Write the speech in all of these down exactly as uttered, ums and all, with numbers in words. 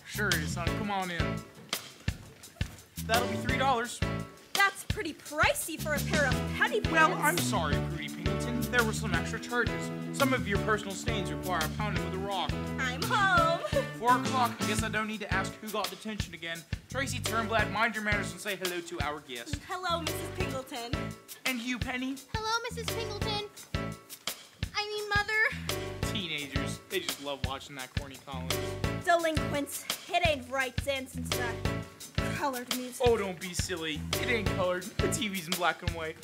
Sure is, son. Come on in. That'll be three dollars. That's pretty pricey for a pair of penny pants. Well, I'm sorry, Prudy Pingleton. There were some extra charges. Some of your personal stains require a pounding with a rock. I'm home. Four o'clock. I guess I don't need to ask who got detention again. Tracy Turnblad, mind your manners and say hello to our guest. Hello, Missus Pingleton. And you, Penny? Hello, Missus Pingleton. I mean, Mother. Teenagers. They just love watching that corny Collins. Delinquents. It ain't right dancing to that colored music. Oh, don't be silly. It ain't colored. The T V's in black and white.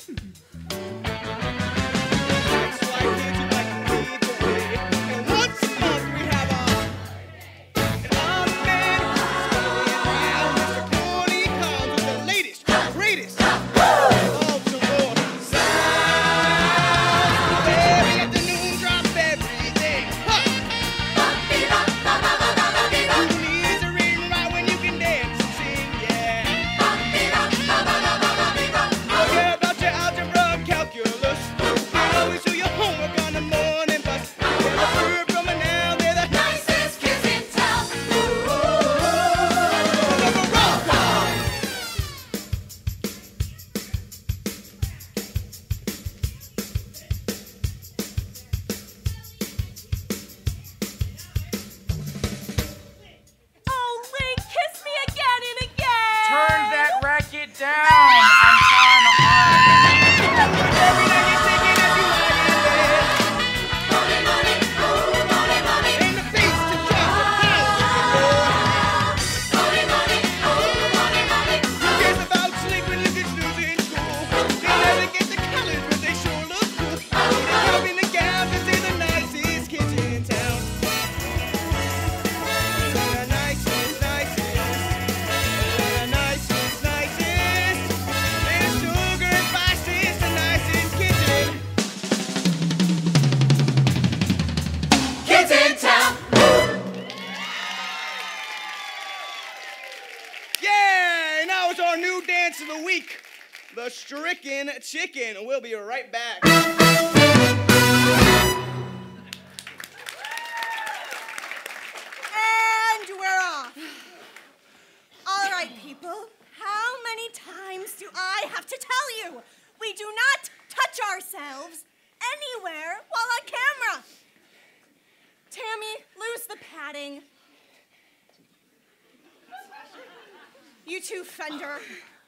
The Stricken Chicken. We'll be right back. And we're off. All right, people. How many times do I have to tell you? We do not touch ourselves anywhere while on camera. Tammy, lose the padding. You too, Fender.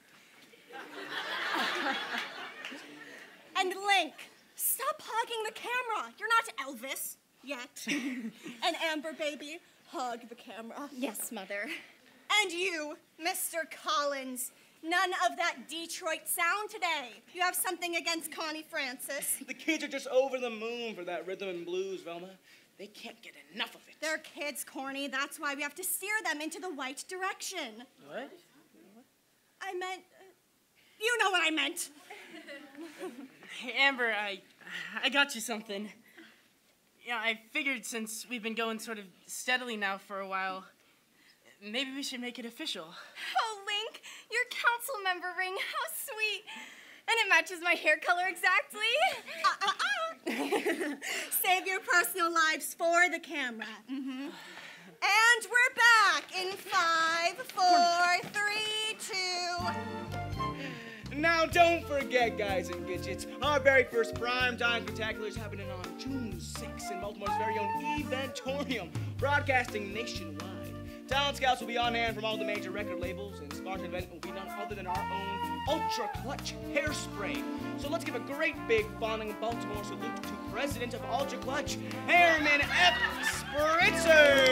And Link, stop hogging the camera. You're not Elvis yet. And Amber, baby, hug the camera. Yes, Mother. And you, Mister Collins, none of that Detroit sound today. You have something against Connie Francis. The kids are just over the moon for that rhythm and blues, Velma. They can't get enough of it. They're kids, Corny. That's why we have to steer them into the right direction. What? I meant... Uh, you know what I meant. Hey, Amber, I, I got you something. Yeah, I figured since we've been going sort of steadily now for a while, maybe we should make it official. Oh, Link, your council member ring, how sweet. And it matches my hair color exactly. Uh, uh, uh. Save your personal lives for the camera. Mm-hmm. And we're back in five, four, three, two... Now, don't forget, guys and gadgets, our very first Primetime Spectacular is happening on June sixth in Baltimore's very own Eventorium, broadcasting nationwide. Talent scouts will be on hand from all the major record labels, and sponsored event will be none other than our own Ultra Clutch Hairspray. So let's give a great big fawning Baltimore salute to President of Ultra Clutch, Airman F. Spritzer!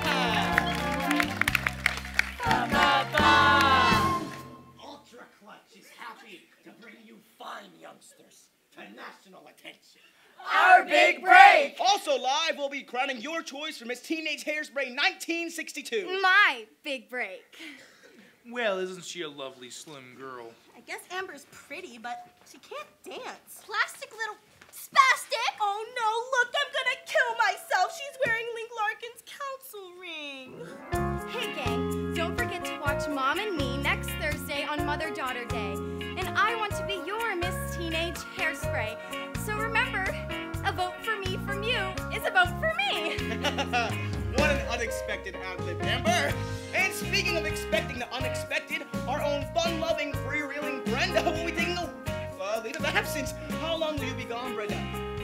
Ultra Clutch is happy to bring you fine youngsters to national attention. Our big break! Also live, we'll be crowning your choice for Miss Teenage Hairspray nineteen sixty-two. My big break. Well, isn't she a lovely, slim girl? I guess Amber's pretty, but she can't dance. Plastic little spastic. Oh no, look, I'm gonna kill myself. She's wearing Link Larkin's council ring. Hey, gang, don't forget to watch Mom and Me next Thursday on Mother-Daughter Day. And I want to be your Miss Teenage Hairspray. So remember, a vote for me from you is a vote for me. What an unexpected ad-lib, Amber. And speaking of expecting the unexpected, our own fun-loving, freewheeling Brenda will be taking a uh, leave of absence. How long will you be gone, Brenda?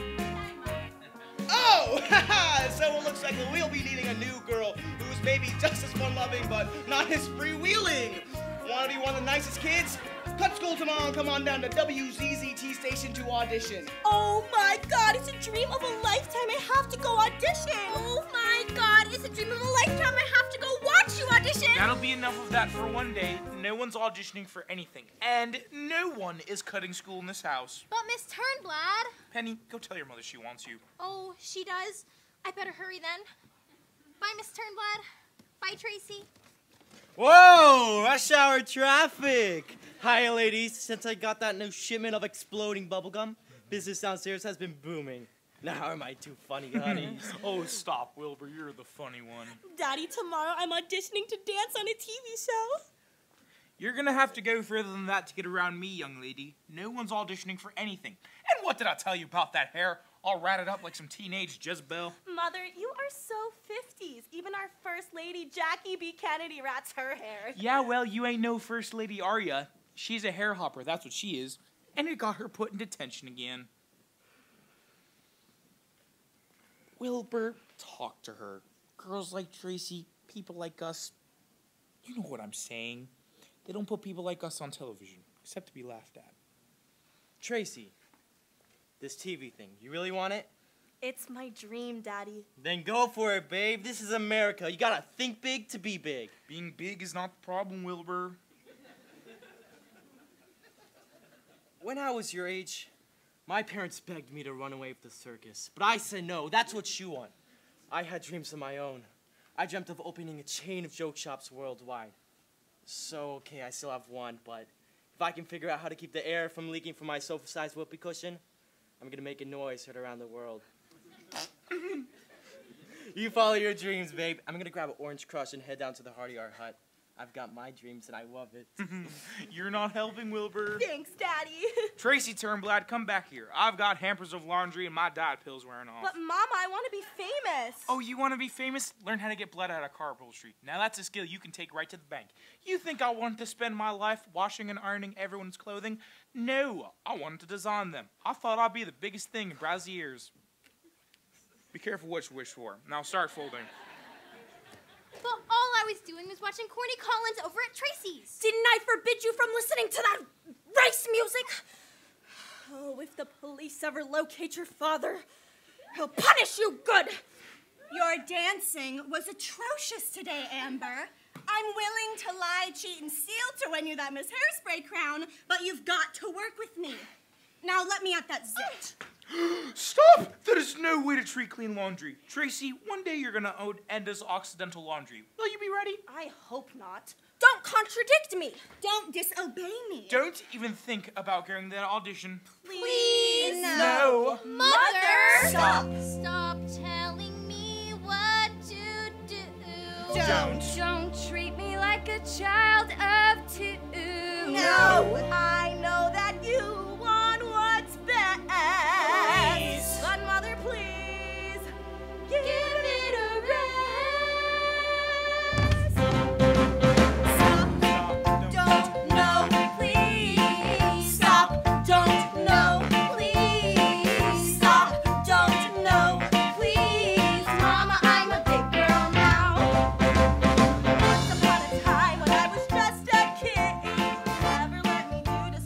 Oh, so it looks like we'll be needing a new girl who's maybe just as fun-loving, but not as freewheeling. Want to be one of the nicest kids? Cut school tomorrow and come on down to W Z Z T station to audition. Oh my god, it's a dream of a lifetime. I have to go audition. Oh my god, it's a dream of a lifetime. I have to go watch you audition. That'll be enough of that for one day. No one's auditioning for anything. And no one is cutting school in this house. But Miss Turnblad. Penny, go tell your mother she wants you. Oh, she does? I better hurry then. Bye, Miss Turnblad. Bye, Tracy. Whoa, rush hour traffic. Hi, ladies. Since I got that new shipment of exploding bubblegum, business downstairs has been booming. Now am I too funny, honey? Oh, stop, Wilbur. You're the funny one. Daddy, tomorrow I'm auditioning to dance on a T V show. You're gonna have to go further than that to get around me, young lady. No one's auditioning for anything. And what did I tell you about that hair? All ratted up like some teenage Jezebel. Mother, you are so fifties. Even our First Lady, Jackie B. Kennedy, rats her hair. Yeah, well, you ain't no First Lady, are ya? She's a hair hopper, that's what she is. And it got her put in detention again. Wilbur, talk to her. Girls like Tracy, people like us. You know what I'm saying. They don't put people like us on television, except to be laughed at. Tracy, this T V thing, you really want it? It's my dream, Daddy. Then go for it, babe. This is America. You gotta think big to be big. Being big is not the problem, Wilbur. When I was your age, my parents begged me to run away with the circus, but I said no, that's what you want. I had dreams of my own. I dreamt of opening a chain of joke shops worldwide. So, okay, I still have one, but if I can figure out how to keep the air from leaking from my sofa-sized whoopee cushion, I'm gonna make a noise heard around the world. You follow your dreams, babe. I'm gonna grab an orange crush and head down to the Hardy Art Hut. I've got my dreams and I love it. You're not helping, Wilbur. Thanks, Daddy. Tracy Turnblad, come back here. I've got hampers of laundry and my diet pills wearing off. But, Mama, I want to be famous. Oh, you want to be famous? Learn how to get blood out of car upholstery. Now that's a skill you can take right to the bank. You think I wanted to spend my life washing and ironing everyone's clothing? No, I wanted to design them. I thought I'd be the biggest thing in Brazzers. Be careful what you wish for. Now start folding. But all I was doing was watching Corny Collins over at Tracy's. Didn't I forbid you from listening to that race music? Oh, if the police ever locate your father, he'll punish you good. Your dancing was atrocious today, Amber. I'm willing to lie, cheat, and steal to win you that Miss Hairspray crown, but you've got to work with me. Now let me at that zit. Stop! That is no way to treat clean laundry. Tracy, one day you're gonna own Enda's Occidental Laundry. Will you be ready? I hope not. Don't contradict me. Don't disobey me. Don't even think about going to that audition. Please. No. Mother! Stop. Stop telling me what to do. Don't. Don't treat me like a child of two. No. I know that you want what's best. Please. But Mother, please. Give, Give it a rest. Stop. Don't. No. Please. Stop. Don't. No. Please. Stop. Don't. No. Please. Mama, I'm a big girl now. Once upon a time when I was just a kid, you never let me do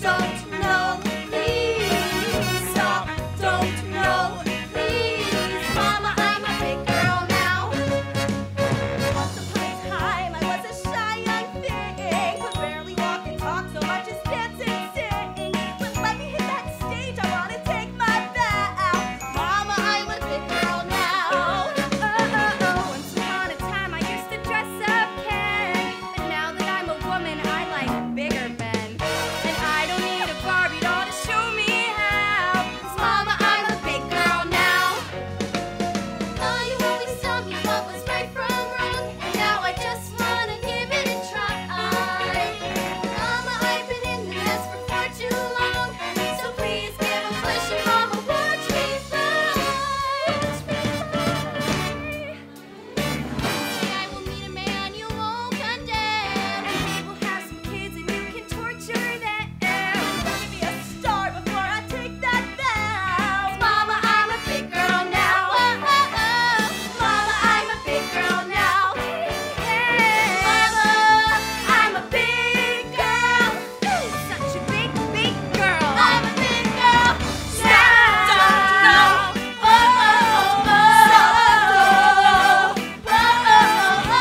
don't, no, please. Stop, don't, no, please. Mama, I'm a big girl now. Once upon a time, I was a shy young thing. Could barely walk and talk, so I just dance and sing. But let me hit that stage, I wanna take my bow. Mama, I'm a big girl now. Oh, oh, oh. Once upon a time I used to dress up Ken, but now that I'm a woman I like bigger men. And I don't need a Barbie doll to show me how. 'Cause mama, I'm a big girl now. Oh, you always tell me what was right from wrong, and now I just wanna give it a try. Mama, I've been in the mess for far too long, so please give a push and mama, watch me fly. Watch me fly. Someday I will meet a man you won't condemn, And we will have some kids and you can torture them. let me be a star before I take that vow. Mama, I'm a big girl now. Oh, oh, oh. Mama, I'm a big girl now. Mama, I'm a big girl. Such a big, big girl. I'm a big girl. Stop, don't, no. Oh, oh, oh, oh. Stop, don't, no. Oh, oh,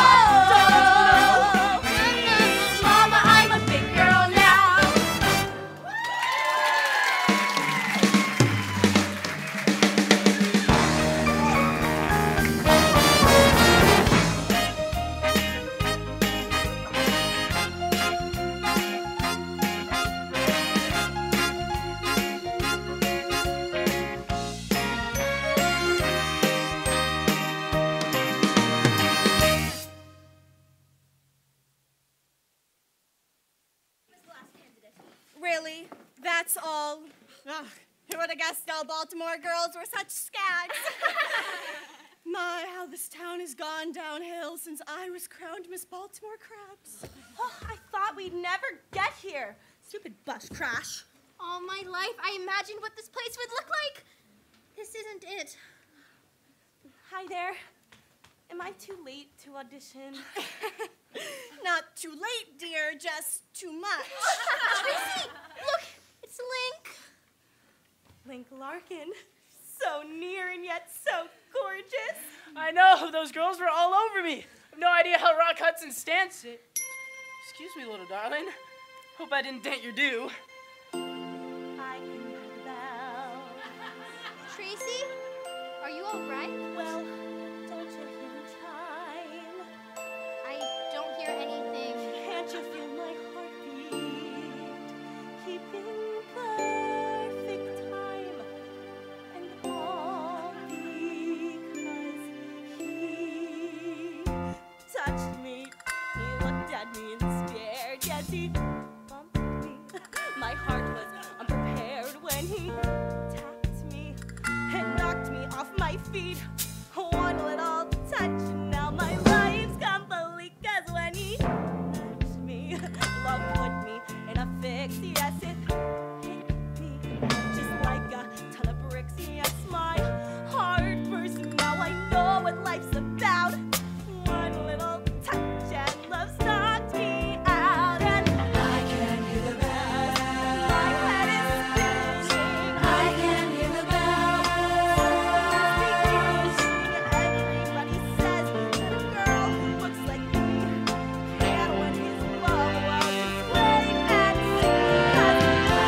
oh, oh. Stop, don't, no. Mama, I'm a big girl now. Really? That's all? Ugh, who would have guessed all Baltimore girls were such skags? My, how this town has gone downhill since I was crowned Miss Baltimore Crabs. Oh, I thought we'd never get here. Stupid bus crash. All my life, I imagined what this place would look like. This isn't it. Hi there. Am I too late to audition? Not too late, dear, just too much. Tracy, look, it's Link. Link Larkin. So near and yet so gorgeous. I know, those girls were all over me. I've no idea how Rock Hudson stands it. Excuse me, little darling. Hope I didn't dent your do. I can hear the bell. Tracy, are you all right? Well, don't you hear chime? I don't hear anything. Can't you feel my heartbeat? Keeping perfect time. And all because he touched me. He looked at me and stared. Yes, he bumped me. My heart was unprepared when he tapped me and knocked me off my feet. One little touch, and now my life's complete. 'Cause when he touched me, love put me in a fix. Yes, it hit me just like a ton of bricks. Yes, my heart burst, and now I know what life's about. One little touch, and love knocked me out. And I can hear the bells. My head is spinning. I can hear the bells. Everybody says that a girl who looks like me can win his love. Well, just wait and see. 'Cause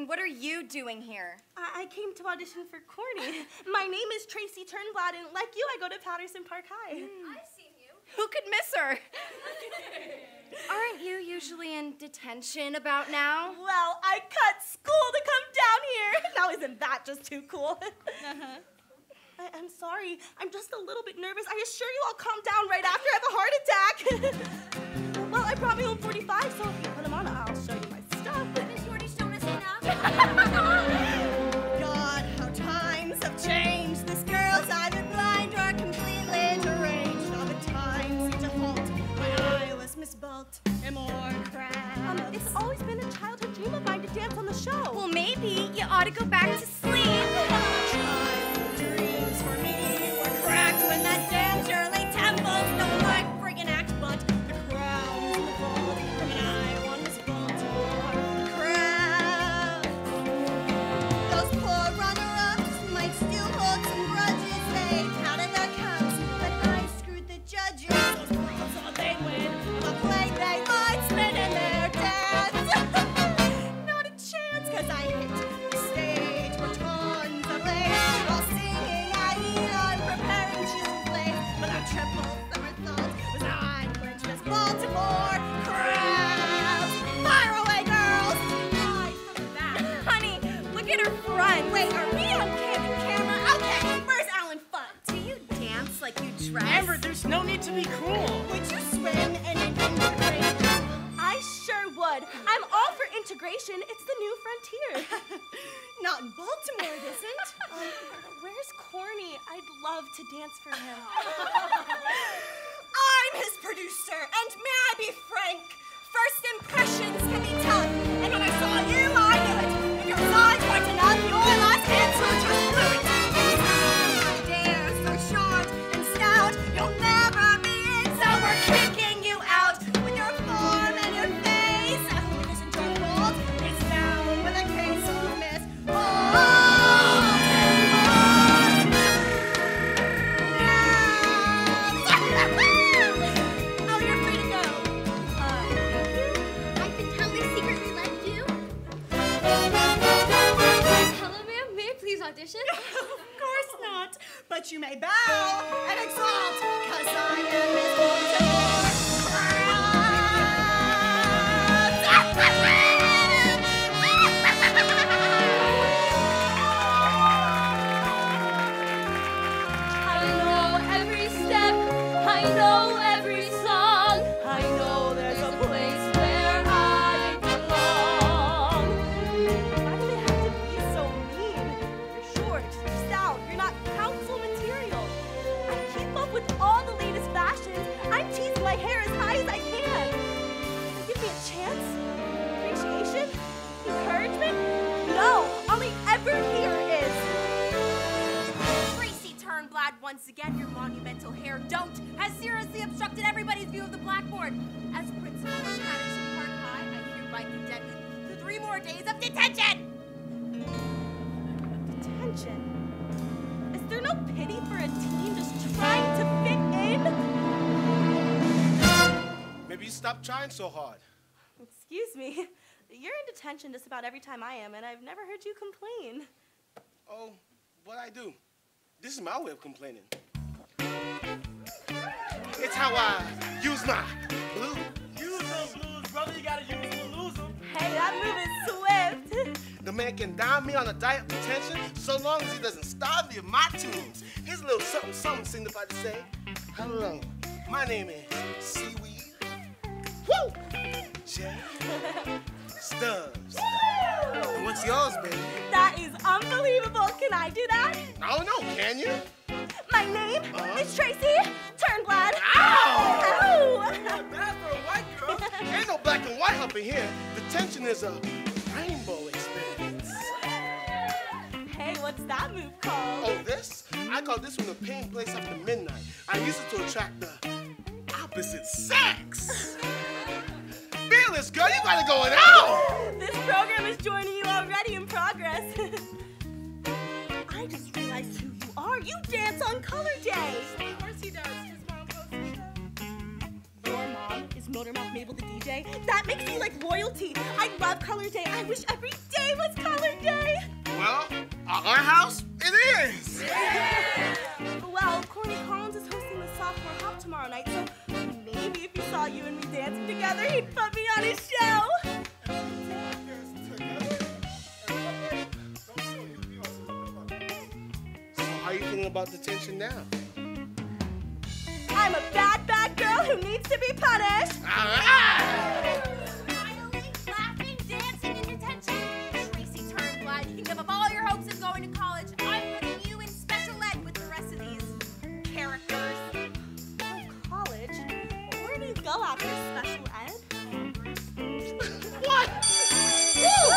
what are you doing here? I, I came to audition for Corny. My name is Tracy Turnblad, and like you, I go to Patterson Park High. Mm. I've seen you. Who could miss her? Aren't you usually in detention about now? Well, I cut school to come down here. Now, isn't that just too cool? Uh-huh. I, I'm sorry. I'm just a little bit nervous. I assure you I'll calm down right after I have a heart attack. Well, I brought my own forty-five, so if you put them on, I'll show you my stuff. Has Shorty shown us enough? God, how times have changed. This girl's either blind or completely deranged. All the times seem to halt when I was Miss Bolt and more crabs. Um, it's always been a childhood dream of mine to dance on the show. Well, maybe you ought to go back to sleep. Childhood dreams for me were cracked when that damn Shirley Temple's no like friggin' act, but the crown's in the fold from an eye one Miss Baltimore crowd. Those poor runner-ups might still hold some grudges. They counted their counts, but I screwed the judges. Those girls thought they'd win, but played they might spin in their dance. Not a chance, 'cause I hit the stage where tons of lace. While singing, I eat on preparing souffle. But that triple somersault was on French Miss Baltimore crowd. Fire away, girls! Why come back? Honey, look at her front. Wait, are we on candid camera? Okay, where's Alan Fudd? Do you dance like you dress? Amber, there's no need to be cruel. Would you swim in an integrated? I sure would. I'm all for integration. It's the new frontier. Not in Baltimore, it isn't. Um, where's Corny? I'd love to dance for him. I'm his producer, and may I be frank? First impressions can be tough, and when I saw you, I knew it. If your size weren't enough, your last answer was just fluent. Dare so short and stout, you'll never be in, so we're kicking you out with your form and your face. Who isn't your fault? It's down with a case of Miss Baltimore. Oh, you're free to go. I can tell they secretly liked you. Hello, ma'am. May I please audition? Of course not. But you may bow and exalt, 'cause I am Miss Baltimore. I know every step. I know every song. I know there's a place where I belong. Why do they have to be so mean? You're short, you're stout, you're not council material. I keep up with all the latest fashions. I'm teasing my hair as high as I can. Give me a chance? Appreciation? Encouragement? No, all I ever hear is Tracy Turnblad, once again, your monumental hair don't has seriously obstructed everybody's view of the blackboard. As principal of Patterson Park High, I hereby condemn you to three more days of detention! detention. Is there no pity for a teen just trying to fit in? Maybe you stop trying so hard. Excuse me. You're in detention just about every time I am, and I've never heard you complain. Oh, what I do? This is my way of complaining. It's how I use my blues. Use those blues, brother. You gotta use them to lose them. Hey, that move is swift. The man can dime me on a diet of detention so long as he doesn't starve me of my tunes. Here's a little something, something signified to say, hello, my name is Seaweed. Woo! Jay. Stubbs. And what's yours, baby? That is unbelievable. Can I do that? I don't know, can you? My name Uh-huh. is Tracy Turnblad. Ow! Ow! Not bad for a white girl. Ain't no black and white up in here. Detention is a rainbow experience. Hey, what's that move called? Oh, this? I call this one the pain place after midnight. I use it to attract the opposite sex. Feel this, girl. You got it going out. This program is joining you already in progress. I just realized who you are. You dance on Color Day. Of course he does. His mom posted that. Your mom is Motormouth Mabel the D J. That makes me like royalty. I love Color Day. I wish every day was Color Day. Well, at our house, it is. Well, Corny Collins is hosting the sophomore hop tomorrow night, so maybe if he saw you and me dancing together, he'd put me on his show. So how are you feeling about detention now? I'm a bad, bad girl who needs to be punished. Finally, laughing, dancing, and detention. Tracy Turnblad, you can give up all your hopes of going to college. I'm putting you in special ed with the rest of these characters. Oh, college? Where do you go after special ed? What? Woo!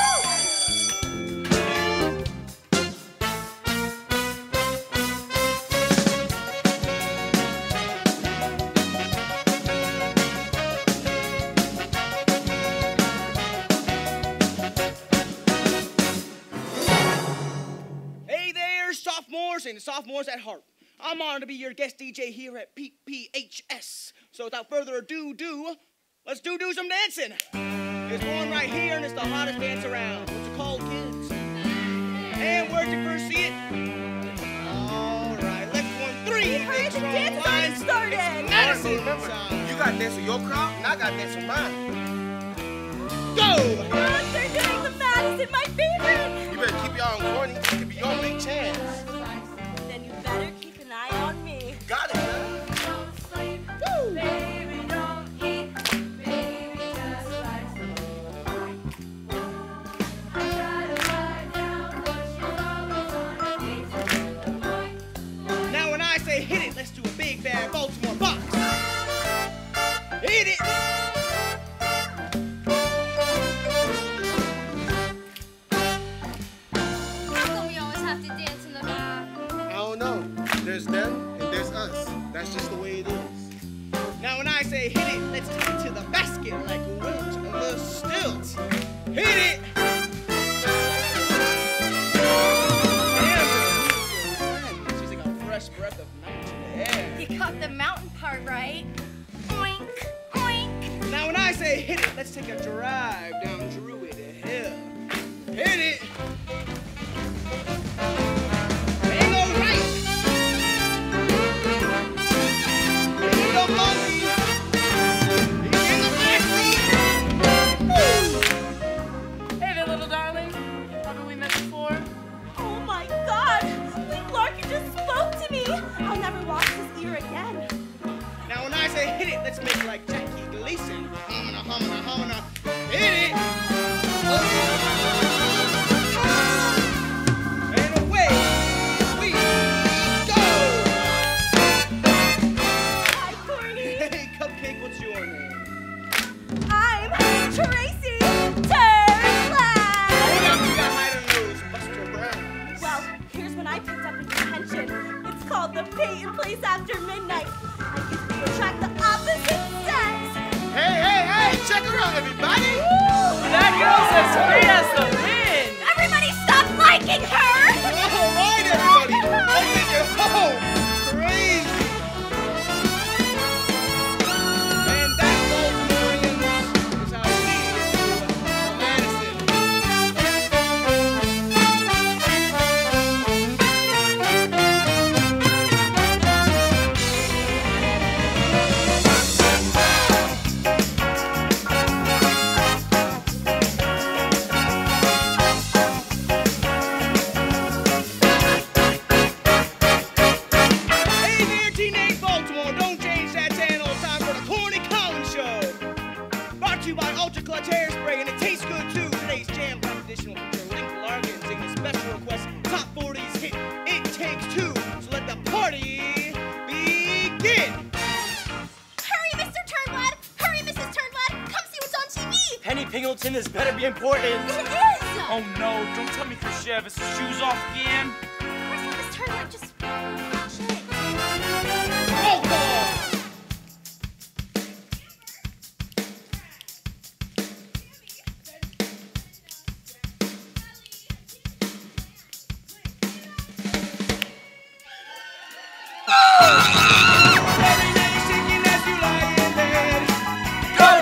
Sophomores and sophomores at heart, I'm honored to be your guest D J here at P P H S. So without further ado, do let's do do some dancing. There's one right here, and it's the hottest dance around. What's it called, kids? And where'd you first see it? All right, let's one three. Hurry, the dance already started. Madison, remember, you got dance with your crowd, and I got dance with mine. Go! Look, they're doing the Madison, my favorite. You better keep your eye on Corny. It could be your big chance. Then you better keep an eye on me. Got it, man. Woo! Baby, don't eat. Baby, just like some wine. I try to lie down, but she's always on her feet. Now when I say hit it, let's do a big bad Baltimore box. Hit it! There's them and there's us. That's just the way it is. Now when I say hit it, let's take it to the basket like Wilt on the stilts. Hit it! Yeah, she's like a fresh breath of night air. You got the mountain part right. Oink, oink. Now when I say hit it, let's take a drive down Druid Hill. Hit it! Hey there, little darling. Haven't we met before? Oh my God! Lee Larkin just spoke to me. I'll never wash his ear again. Now when I say hit it, let's make it like Jackie Gleason. Humana, humana, humana. Hit it! And away we go! Hi, Corny. Hey, Cupcake, what's your name? I'm Tracy Hold Turnblad. up, you got hide on those Buster Browns. Well, here's when I picked up in detention. It's called the Peyton Place After Midnight. I used to attract the opposite sex. Hey, hey, hey, check her out, everybody. That girl's as free as the wind. Everybody stop liking her! All right, everybody, let's take it home. Crazy. And that, Baltimoreans, is how we do Madison. Hey there, teenage Baltimore, don't change that channel. Time for the Corny Collins Show. Brought to you by Ultra Clutch Hairspray, and it tastes good too. Today's jam-packed edition will feature Link Larkin singing the special request Top forties hit It Takes Two. So let the party begin. Hurry, Mister Turnblad! Hurry, Missus Turnblad! Come see what's on T V! Penny Pingleton, this better be important. It is! Oh no, don't tell me Khrushchev has his shoes off again. Of course, Miss Turnblad just watch it. Roll call. Every night you're shaking as you lie in bed. Go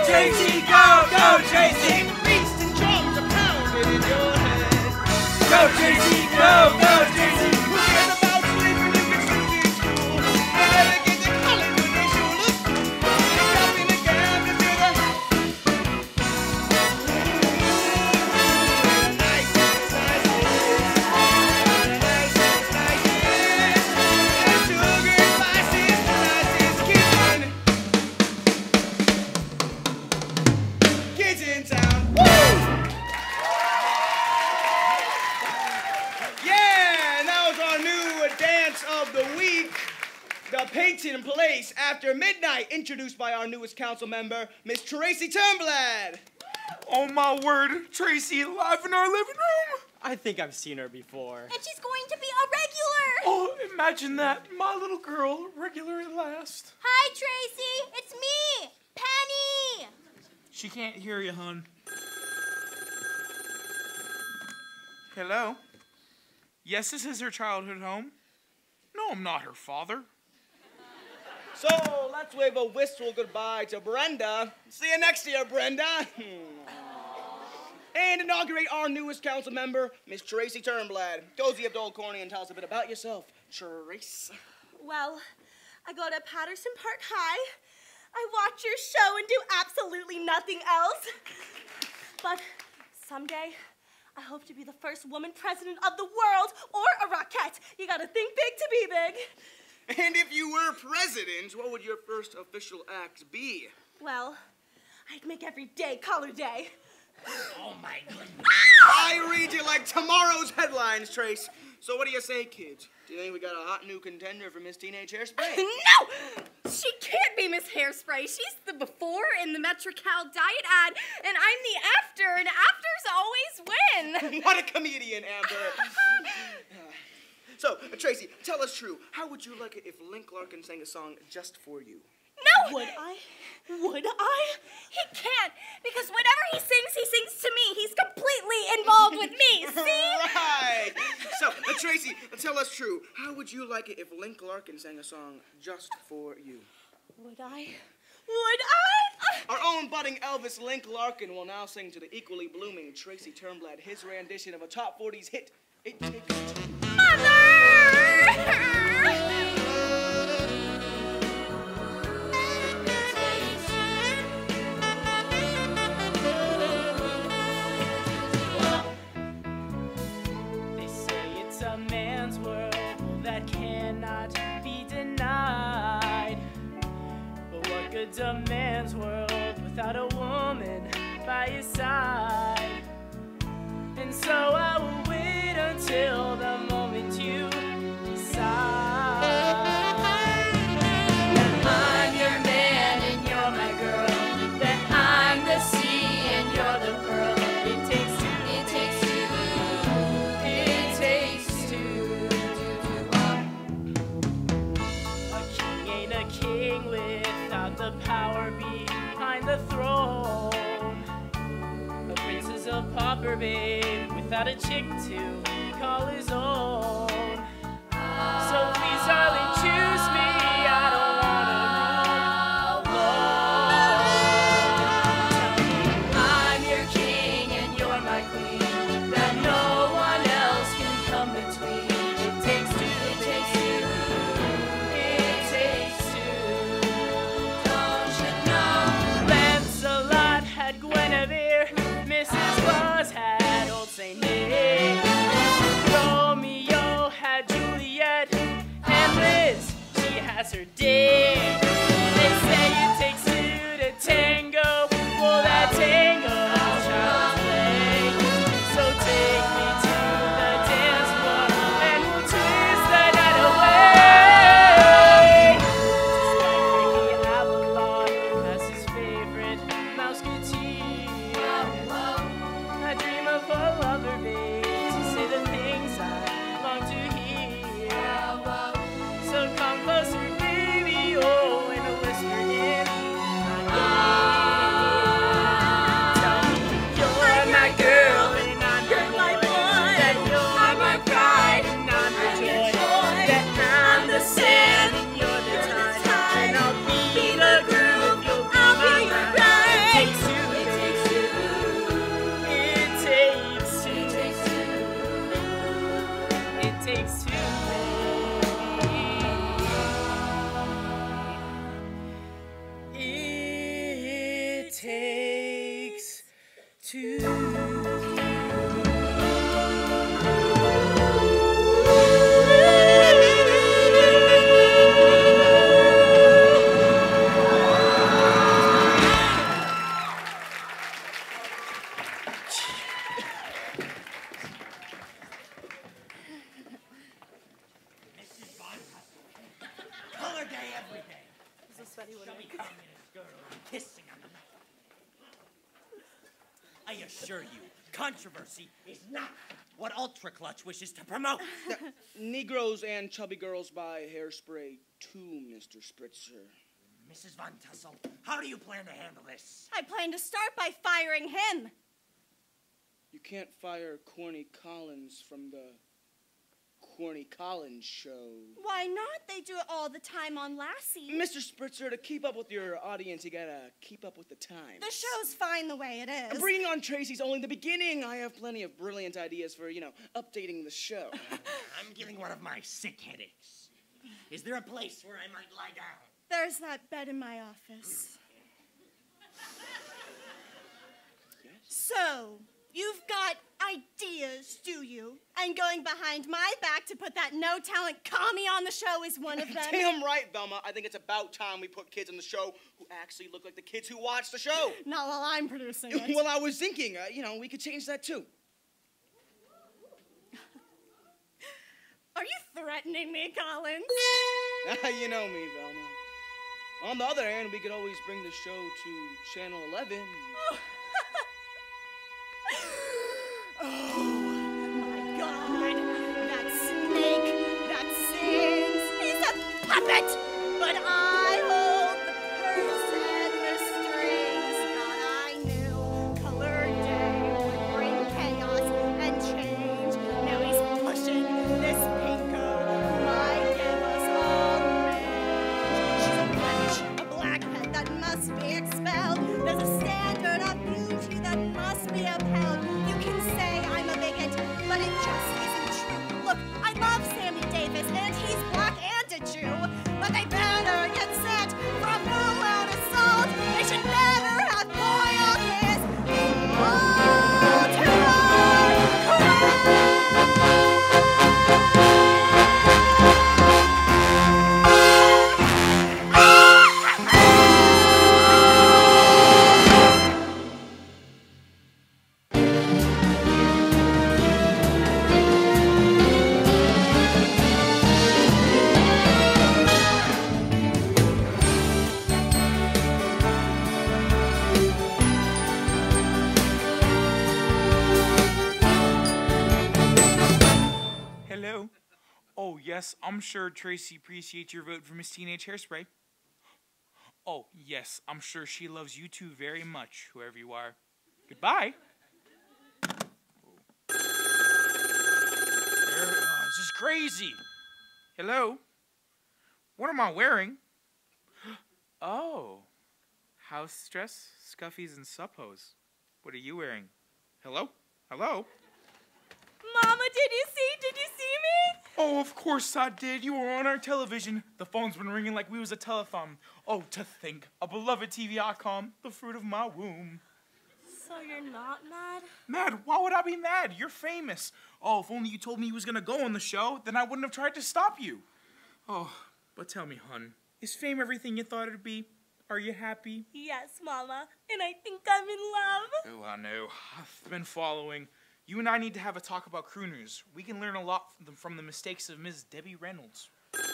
Huntington Place after midnight, introduced by our newest council member, Miss Tracy Turnblad. Oh my word, Tracy live in our living room. I think I've seen her before. And she's going to be a regular. Oh, imagine that, my little girl, regular at last. Hi, Tracy. It's me, Penny. She can't hear you, hun. Hello? Yes, this is her childhood home. No, I'm not her father. So let's wave a wistful goodbye to Brenda. See you next year, Brenda. And inaugurate our newest council member, Miss Tracy Turnblad. Cozy up to Old Corny and tell us a bit about yourself, Trace. Well, I go to Patterson Park High. I watch your show and do absolutely nothing else. But someday, I hope to be the first woman president of the world or a Rockette. You gotta think big to be big. And if you were president, what would your first official act be? Well, I'd make every day color day. Oh my goodness. I read you like tomorrow's headlines, Trace. So what do you say, kids? Do you think we got a hot new contender for Miss Teenage Hairspray? No! She can't be Miss Hairspray. She's the before in the Metro-Cal diet ad, and I'm the after, and afters always win. What a comedian, Amber. So, uh, Tracy, tell us true. How would you like it if Link Larkin sang a song just for you? No! Would I? Would I? He can't, because whenever he sings, he sings to me. He's completely involved with me, see? Right. So, uh, Tracy, tell us true. How would you like it if Link Larkin sang a song just for you? Would I? Would I? Our own budding Elvis Link Larkin will now sing to the equally blooming Tracy Turnblad his rendition of a top forties hit, It Takes Two. Mother! They say it's a man's world that cannot be denied. But what good's a man's world without a woman by his side? And so I will wait until the moment you decide that I'm your man and you're my girl, that I'm the sea and you're the pearl. It takes two, it takes two, it takes two to do one. A king ain't a king without the power behind the throne. A prince is a pauper, babe, without a chick to call his own. So please, darling, choose me. I don't wanna rule alone. I'm your king and you're my queen, that no one else can come between. It takes two, it takes two, it takes two. Don't you know? Lancelot had Guinevere, Missus Claus had old Saint Nick, Romeo had Juliet, and Liz, she has her dick. They say it takes two to tango, well that tango's child's play. So take me to the dance floor and we'll twist the night away. Just like Ricky Avalon, that's his favorite Mouseketeer. I dream of a lover, babe, to say the things I long to hear. So come closer, baby, oh, and whisper in my ear. Tell me you're my girl and I'm your my boy. boy. That you're my pride and I'm your joy. That I'm the sand and you're the tide. And I'll be the groove, you'll be my ride. It takes two, it takes two. It takes two. It takes two. It takes two. Color day, everybody. I assure you, controversy is not what Ultra Clutch wishes to promote. Negroes and chubby girls buy hairspray too, Mister Spritzer. Missus Von Tussle, how do you plan to handle this? I plan to start by firing him. You can't fire Corny Collins from the Corny Collins show. Why not? They do it all the time on Lassie. Mister Spritzer, to keep up with your audience, you gotta keep up with the times. The show's fine the way it is. And bringing on Tracy's only the beginning. I have plenty of brilliant ideas for, you know, updating the show. I'm getting one of my sick headaches. Is there a place where I might lie down? There's that bed in my office. Yes? So, you've got ideas, do you? And going behind my back to put that no-talent commie on the show is one of them. Damn right, Velma. I think it's about time we put kids on the show who actually look like the kids who watch the show. Not while I'm producing it. Well, I was thinking, uh, you know, we could change that too. Are you threatening me, Collins? You know me, Velma. On the other hand, we could always bring the show to Channel eleven. Oh. Oh, my God. That snake that sings. He's a puppet. But I hold the purse and the strings. God, I knew colored day would bring chaos and change. Now he's pushing this pinko who might give us all rage. She's a witch, a blackhead that must be expelled. There's a standard of beauty that must be upheld. You can say I'm a bigot, but it just isn't true. Look, I love Sammy Davis, and he's black and a Jew. But they better get set from nowhere to salt. They should never have boiled his ultimate Hello? Oh, yes, I'm sure Tracy appreciates your vote for Miss Teenage Hairspray. Oh, yes, I'm sure she loves you too very much, whoever you are. Goodbye. There, oh, this is crazy. Hello? What am I wearing? Oh, house dress, scuffies, and suppos. What are you wearing? Hello? Hello? Mama, did you see? Did you see me? Oh, of course I did. You were on our television. The phone's been ringing like we was a telethon. Oh, to think, a beloved T V icon, the fruit of my womb. So you're not mad? Mad? Why would I be mad? You're famous. Oh, if only you told me you was gonna go on the show, then I wouldn't have tried to stop you. Oh, but tell me, hun, is fame everything you thought it'd be? Are you happy? Yes, Mama, and I think I'm in love. Oh, I know. I've been following. You and I need to have a talk about crooners. We can learn a lot from the, from the mistakes of Miss Debbie Reynolds.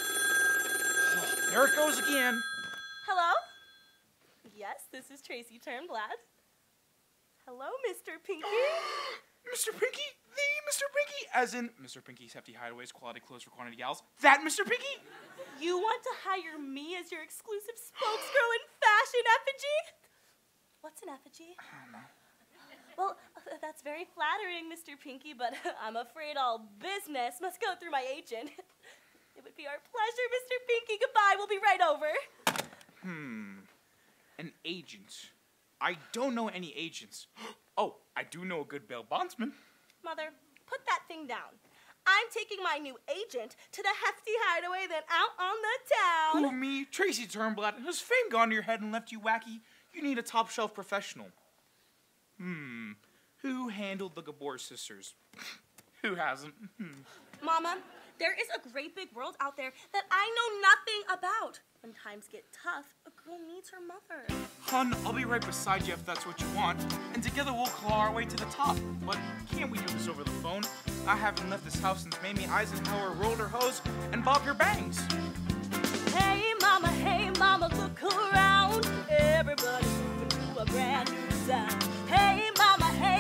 Oh, there it goes again. Hello? Yes, this is Tracy Turnblad. Hello, Mister Pinky. Mister Pinky? The Mister Pinky? As in Mister Pinky's Hefty Hideaways, Quality Clothes for Quantity Gals. That Mister Pinky? You want to hire me as your exclusive spokesgirl in fashion effigy? What's an effigy? I don't know. Well, that's very flattering, Mister Pinky, but I'm afraid all business must go through my agent. It would be our pleasure, Mister Pinky. Goodbye. We'll be right over. Hmm. An agent. I don't know any agents. Oh, I do know a good bail bondsman. Mother, put that thing down. I'm taking my new agent to the Hefty Hideaway, then out on the town. Who, me? Tracy Turnblad. Has fame gone to your head and left you wacky? You need a top-shelf professional. Hmm. Who handled the Gabor sisters? Who hasn't? Hmm. Mama, there is a great big world out there that I know nothing about. When times get tough, a girl needs her mother. Hun, I'll be right beside you if that's what you want, and together we'll claw our way to the top. But can't we do this over the phone? I haven't left this house since Mamie Eisenhower rolled her hose and bobbed her bangs. Hey, mama, hey, mama, look around. Everybody's moving to a brand new sound. Hey, mama, hey,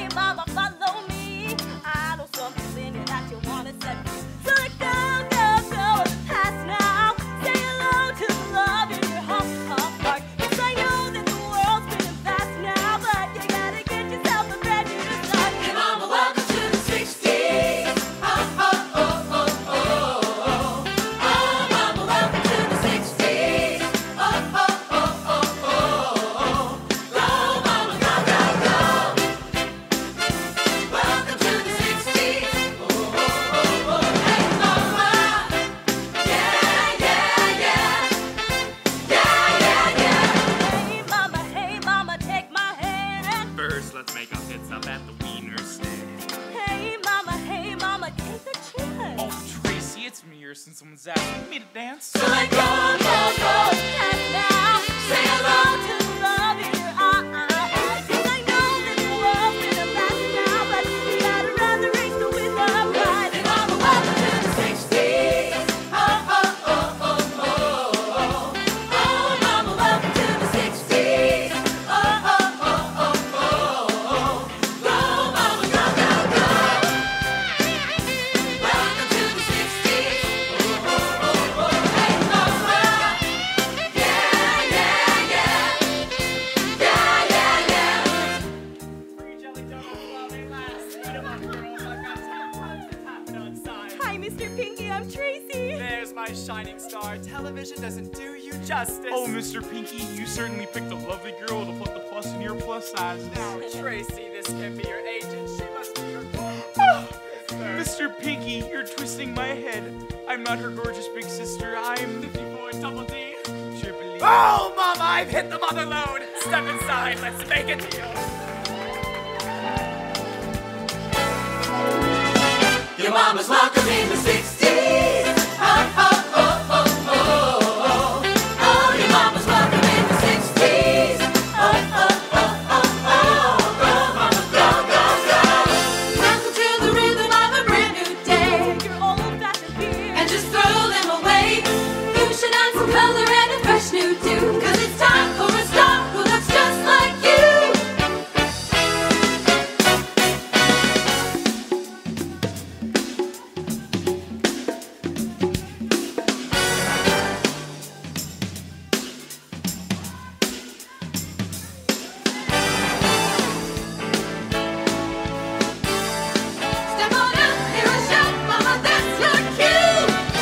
what's up at the Wiener stand? Hey mama, hey mama, take a chance. Oh, Tracy, it's me here since someone's asking me to dance. So let go, go, go. And now, Say hello to love in your eyes. 'Cause I know that the world's been a mess now, but you gotta run the race to win the prize. And mama, welcome to the sixties. Oh, oh, oh, oh, oh, oh. Oh, mama, welcome to the sixties. Oh, oh, oh, oh, oh, oh. Go, mama, go, go, go. Welcome to the sixties. Oh, oh, oh, oh. Hey, mama. Yeah, yeah, yeah. Yeah, yeah, yeah. Free jelly donuts while they last. Eat 'em up, girls. I've got ten tons to tap it outside. Hi, Mister Pinky, I'm Tracy. There's my shining star. Television doesn't do you justice. Oh, Mister Pinky, you certainly picked a lovely girl to put the plus in your plus sizes. Now, Tracy, this can be your agent. She must be your Mister Pinky, you're twisting my head. I'm not her gorgeous big sister. I'm fifty-four double D. Triple E. Oh, Mama, I've hit the mother load. Step inside. Let's make a deal. Your mama's welcome in the sixties. Oh, oh, oh, oh, oh, oh. Oh, your mama's welcome in the sixties. Oh, oh, oh, oh, oh. Go, mama, go, go, go. Welcome to the rhythm of a brand new day. Take your old-fashioned beer And just throw them away. You should add some color and a fresh new tune. 'Cause it's time for a star who looks just like you. Step on out, hear a shout, mama, that's your cue.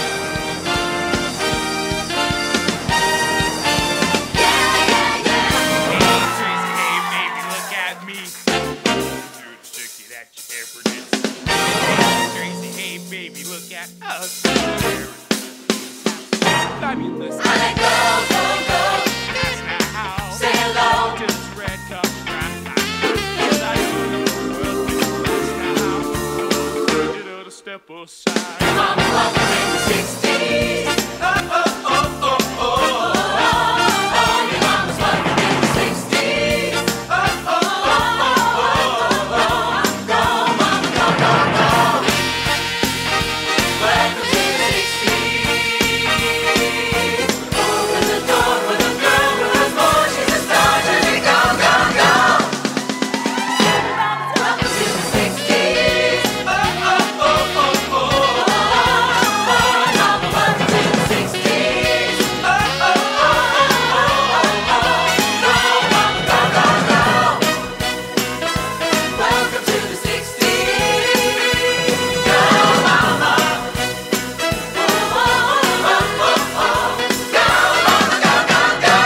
Yeah, yeah, yeah. Hey, Tracy, hey, baby, look at me. Dude, stick it at your efforts. Hey, Tracy, hey, baby, look at us. Fabulous. I let go, go, go. That's now. Say hello. To this red cup right now. Yes, I know the world is blessed now. Digital step aside. Mama, welcome in the sixties. Oh, oh, oh, oh, oh. Oh, your mama's welcome in the sixties. Oh, oh, oh, oh, oh, oh. Go, mama, go, go, go. Welcome to the sixties. Open the door for the girl who has more. She's a star. Journey, go, go, go. Welcome to the sixties. Oh, oh, oh, oh, oh. Mama, welcome to the sixties. Oh, oh, oh, oh, oh, oh. Go, mama, go, go, go. Welcome to the sixties. Go, mama. Oh, oh, oh, oh, oh. Go, mama, go, go, go.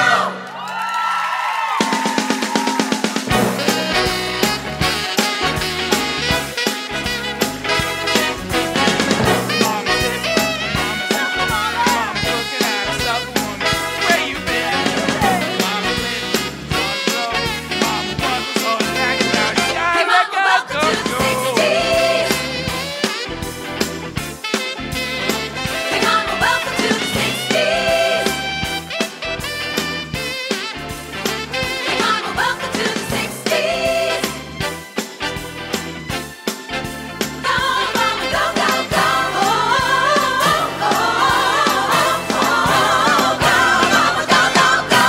Mama said, Mama said, Mama's looking at herself and wondering where you been. Mama said, Mama go. Mama was so packed out. You Hey, gotta mama, go, welcome go, to the go. sixties. Hey, mama, welcome to the sixties. Hey, mama, welcome to the sixties. Go, mama, go, go, go. Oh, oh, oh, oh, oh. Go, mama, go, go, go.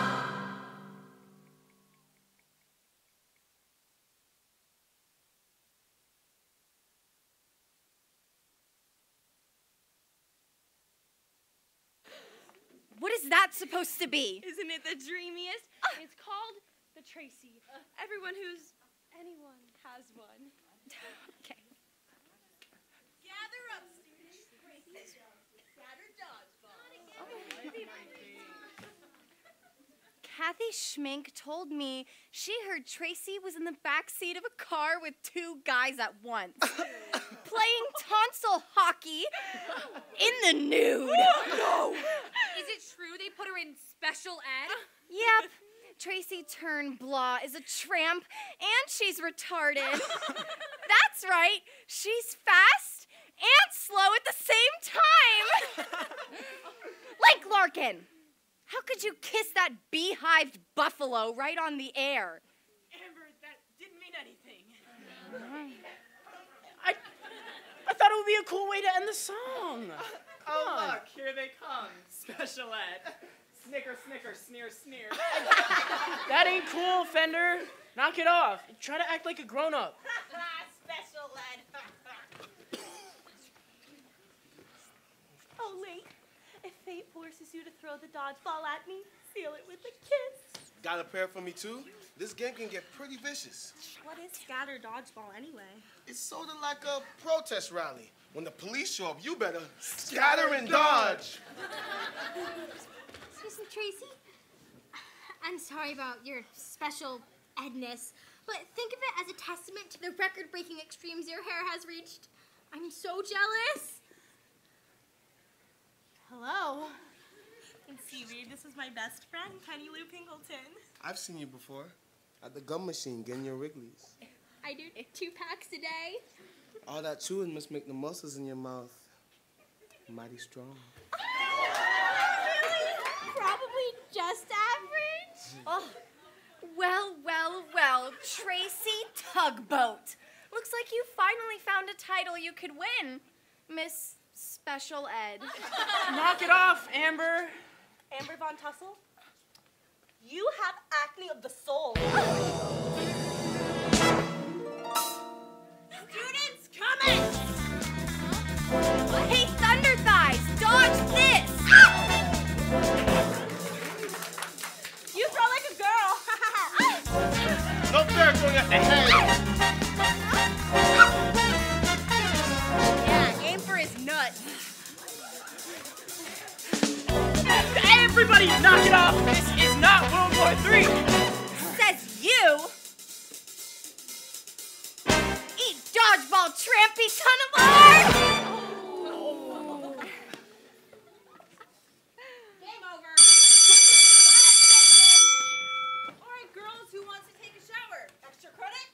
What is that supposed to be? Isn't it the dreamiest? It's called the Tracy. Everyone who's anyone has one. Okay. Gather up, students. Gather dodgeball. Kathy Schmink told me she heard Tracy was in the back seat of a car with two guys at once, playing tonsil hockey in the nude. Is it true they put her in special ed? Yep. Tracy Turnblaw is a tramp and she's retarded. That's right, she's fast and slow at the same time. Link Larkin, how could you kiss that beehived buffalo right on the air? Amber, that didn't mean anything. I, I thought it would be a cool way to end the song. Oh, on. look, here they come. Special ed. Snicker, snicker, sneer, sneer. That ain't cool, Fender. Knock it off. Try to act like a grown-up. Special ed. Oh, Link, if fate forces you to throw the dodgeball at me, seal it with a kiss. Got a pair for me too? This game can get pretty vicious. What is scatter dodgeball anyway? It's sort of like a protest rally. When the police show up, you better scatter and dodge. Excuse me, Tracy. I'm sorry about your special edness, but think of it as a testament to the record-breaking extremes your hair has reached. I'm so jealous. Hello. And Seaweed, this is my best friend, Kenny Lou Pingleton. I've seen you before at the gum machine getting your Wrigley's. I do two packs a day. All that chewing must make the muscles in your mouth mighty strong. Probably just average. Oh, well, well, well, Tracy Tugboat. Looks like you finally found a title you could win, Miss Special Ed. Knock it off, Amber. Amber Von Tussle, you have acne of the soul. Students, coming! Hey, Thunder Thighs, dodge this! You throw like a girl. No fair going at the head. Yeah, aim for his nuts. Everybody knock it off. This is not World War Three. Says you. Eat dodgeball, trampy son of a... Game over. All right, girls, who wants to take a shower? Extra credit?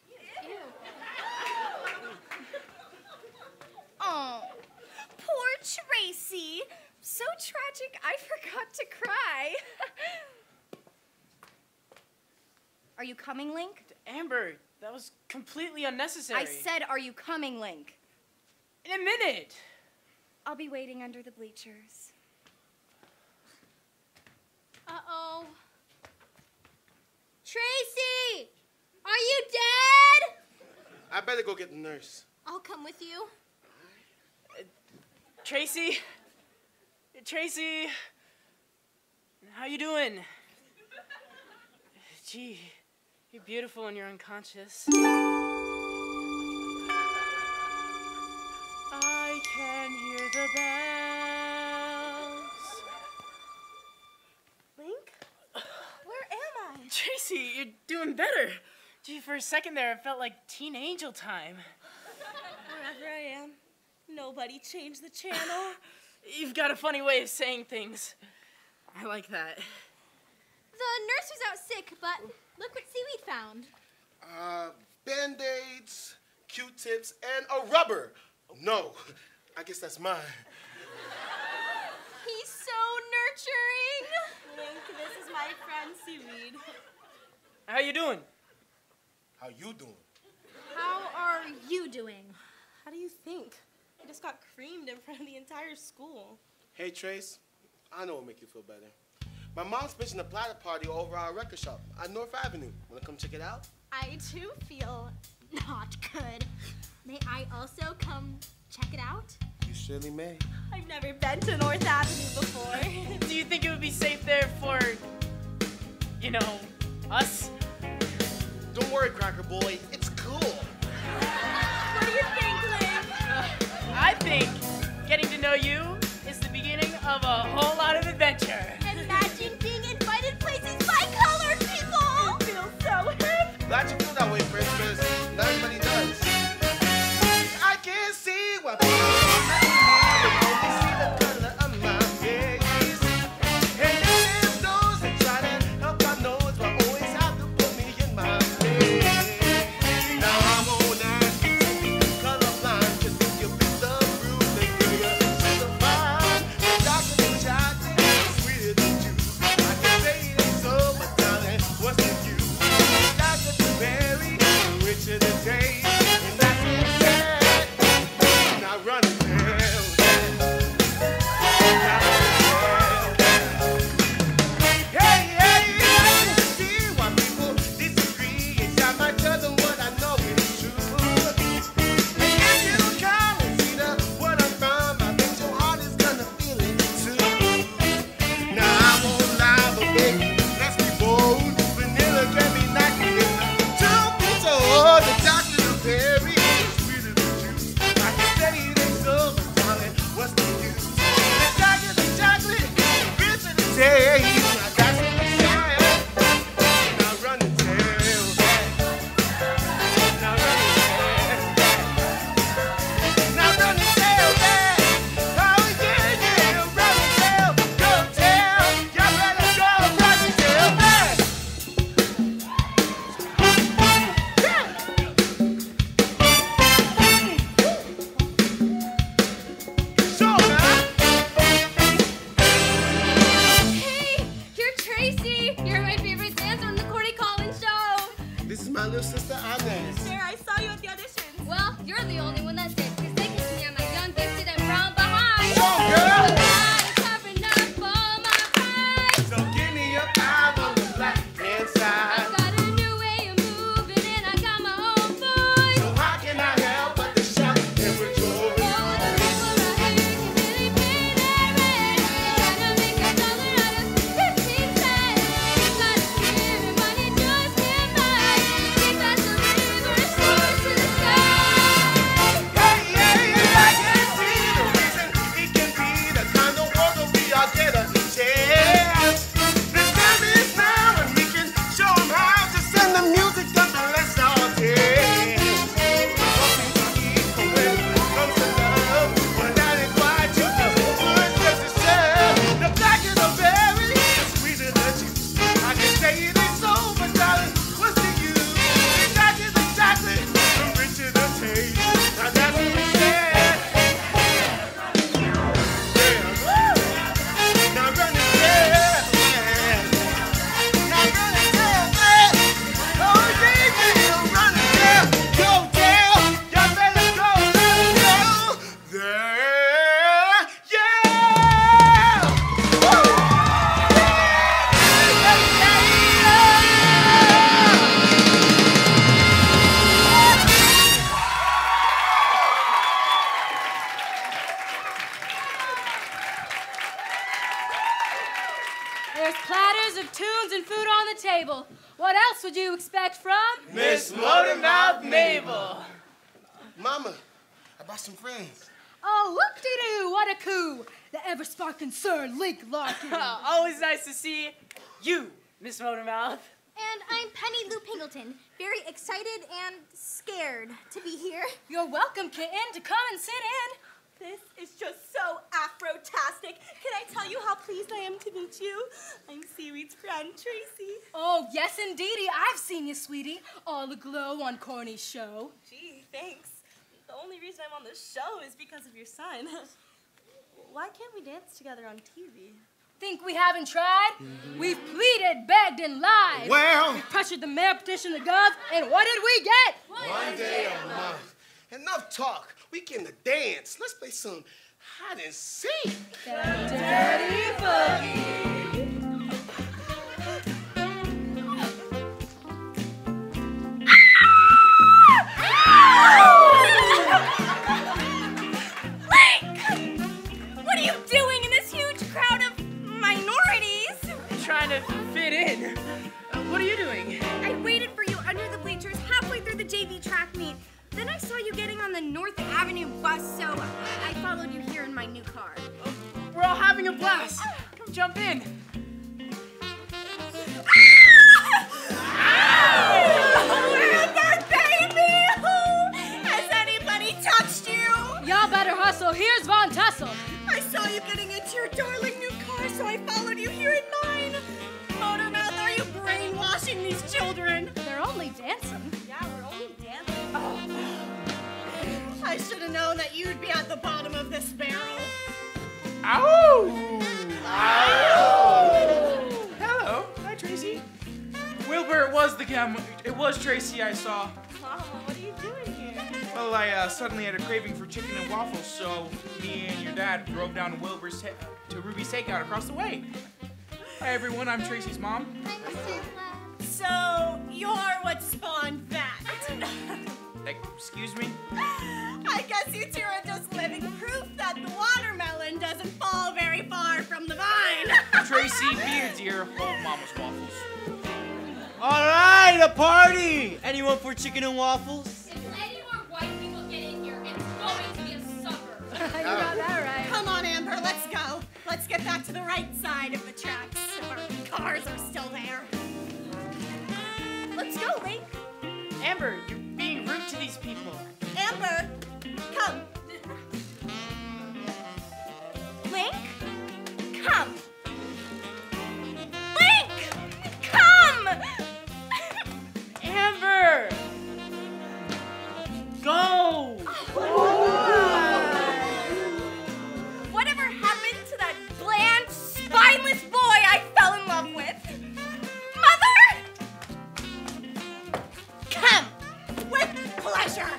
Oh, poor Tracy. So tragic, I forgot to cry. Are you coming, Link? Amber, that was completely unnecessary. I said, are you coming, Link? In a minute. I'll be waiting under the bleachers. Uh-oh. Tracy! Are you dead? I better go get the nurse. I'll come with you. Tracy? Tracy? How you doing? Gee, you're beautiful when you're unconscious. I can hear the bells. Link, where am I? Tracy, you're doing better. Gee, for a second there, it felt like teen angel time. Wherever I am, nobody changed the channel. You've got a funny way of saying things. I like that. The nurse was out sick, but look what Seaweed found. Uh, Band-Aids, Q-tips, and a rubber. No, I guess that's mine. He's so nurturing. Link, this is my friend Seaweed. How you doing? How you doing? How are you doing? How do you think? I just got creamed in front of the entire school. Hey, Trace, I know what'll make you feel better. My mom's pitching a bladder party over our record shop on North Avenue. Wanna come check it out? I too feel not good. May I also come check it out? You surely may. I've never been to North Avenue before. Do you think it would be safe there for, you know, us? Don't worry, Cracker Boy. It's cool. What do you think, Link? I think getting to know you is the beginning of a whole lot of adventure. Imagine being invited places by colored people! It feels so hip. Glad you feel that way, Prince, because not everybody does. I can see what people only see the color of my face. And then there's those that try to help our nose while always richer the day. And that's what we said. Now run and tell that. Now run and tell that. Hey, hey, I can see why people disagree. And I might tell them what I know is true. And if you come and see the what I'm from, I bet your heart is gonna feel it too. Now I won't lie, but baby, let's be bold. Vanilla can be knocking in the two so the chocolate is very sweeter than juice. I can tell you they so, but darling, what's the use? The chocolate, the chocolate, richer the taste. Now that's what we said. Now run and tell that. Now run and tell that. Now run and tell that. Oh yeah, yeah, run and tell. Go tell. Y'all better go run and tell that. So now. Hey, you're Tracy. You're my favorite dancer on the Corny Collins show. This is my little sister Inez. Sure, I saw you at the audition. Well, you're the only one that did, because they kissed me on my young, gifted, and brown behind. Go, girl! God is covering up all my pride. So give me your eye on the black hand side. I've got a new way of moving, and I got my own voice. So how can I help but to shout and rejoice? All the people right here can really pay their rent. They're trying to make a dollar out of fifteen cents. Got a fear and money just can't buy. Think that's the river soars to the sky. Hey, hey, I can see the reason it can be the kind of world that we all get a chance. The time is now and we can show 'em how to send the music up and let's all dance. Something to eat from when it comes to love. But that ain't quite you, 'cause words just to share. The black is the berry, the sweeter the juice. I can say it ain't so, but darling, what's the use? The chocolate, the chocolate, the richer the taste. Now that's what we said. Yeah. Now run and tell that. Now run and tell that. Oh yeah, yeah, run and tell. Go tell. Y'all better go tell there. Yeah. Woo. There's platters of tunes and food on the table. What else would you expect from Miss Motormouth Mabel. Mama, I brought some friends. Oh, whoop-de-doo, what a coup! The ever-sparking Sir Link Larkin. Always nice to see you, Miss Motormouth. And I'm Penny Lou Pingleton, very excited and scared to be here. You're welcome, kitten, to come and sit in. This is just so Afro-tastic. Can I tell you how pleased I am to meet you? I'm Seaweed's friend, Tracy. Oh, yes, indeedy. I've seen you, sweetie. All aglow on Corny's show. Gee, thanks. The only reason I'm on this show is because of your son. Why can't we dance together on T V? Think we haven't tried? We've pleaded, begged, and lied. Well, We pressured the mayor, petitioned the gov, and what did we get? one day a month. Enough talk. We can to dance. Let's play some hide and seek. Dirty boogie. What are you doing in this huge crowd of minorities? Trying to fit in. Uh, what are you doing? I waited for you under the bleachers halfway through the J V track meet. Then I saw you getting on the North Avenue bus, so I followed you here in my new car. We're all having a blast. Come jump in. Wilbur, baby! Has anybody touched you? Y'all better hustle. Here's Von Tussle. I saw you getting into your darling new car, so I followed you here in mine. Motormouth, are you brainwashing these children? They're only dancing. Yeah, we're only dancing. Oh. I should have known that you'd be at the bottom of this barrel. Ow! Ow! Hello. Hi, Tracy. Wilbur, it was the gam. It was Tracy I saw. Oh, Well, I uh, suddenly had a craving for chicken and waffles, so me and your dad drove down to Wilbur's ta- to Ruby's Takeout across the way. Hi, everyone. I'm Tracy's mom. So, you're what spawned that. Excuse me? I guess you two are just living proof that the watermelon doesn't fall very far from the vine. Tracy, be a dear. Hold Mama's waffles. All right, a party! Anyone for chicken and waffles? If any more white people get in here, it's going to be a supper. You got that right. Come on, Amber, let's go. Let's get back to the right side of the tracks. If our cars are still there. Let's go, Link. Amber, you're being rude to these people. Amber, come. Link, come. Link, come. Amber! Go! Whatever happened to that bland, spineless boy I fell in love with? Mother! Come! With pleasure!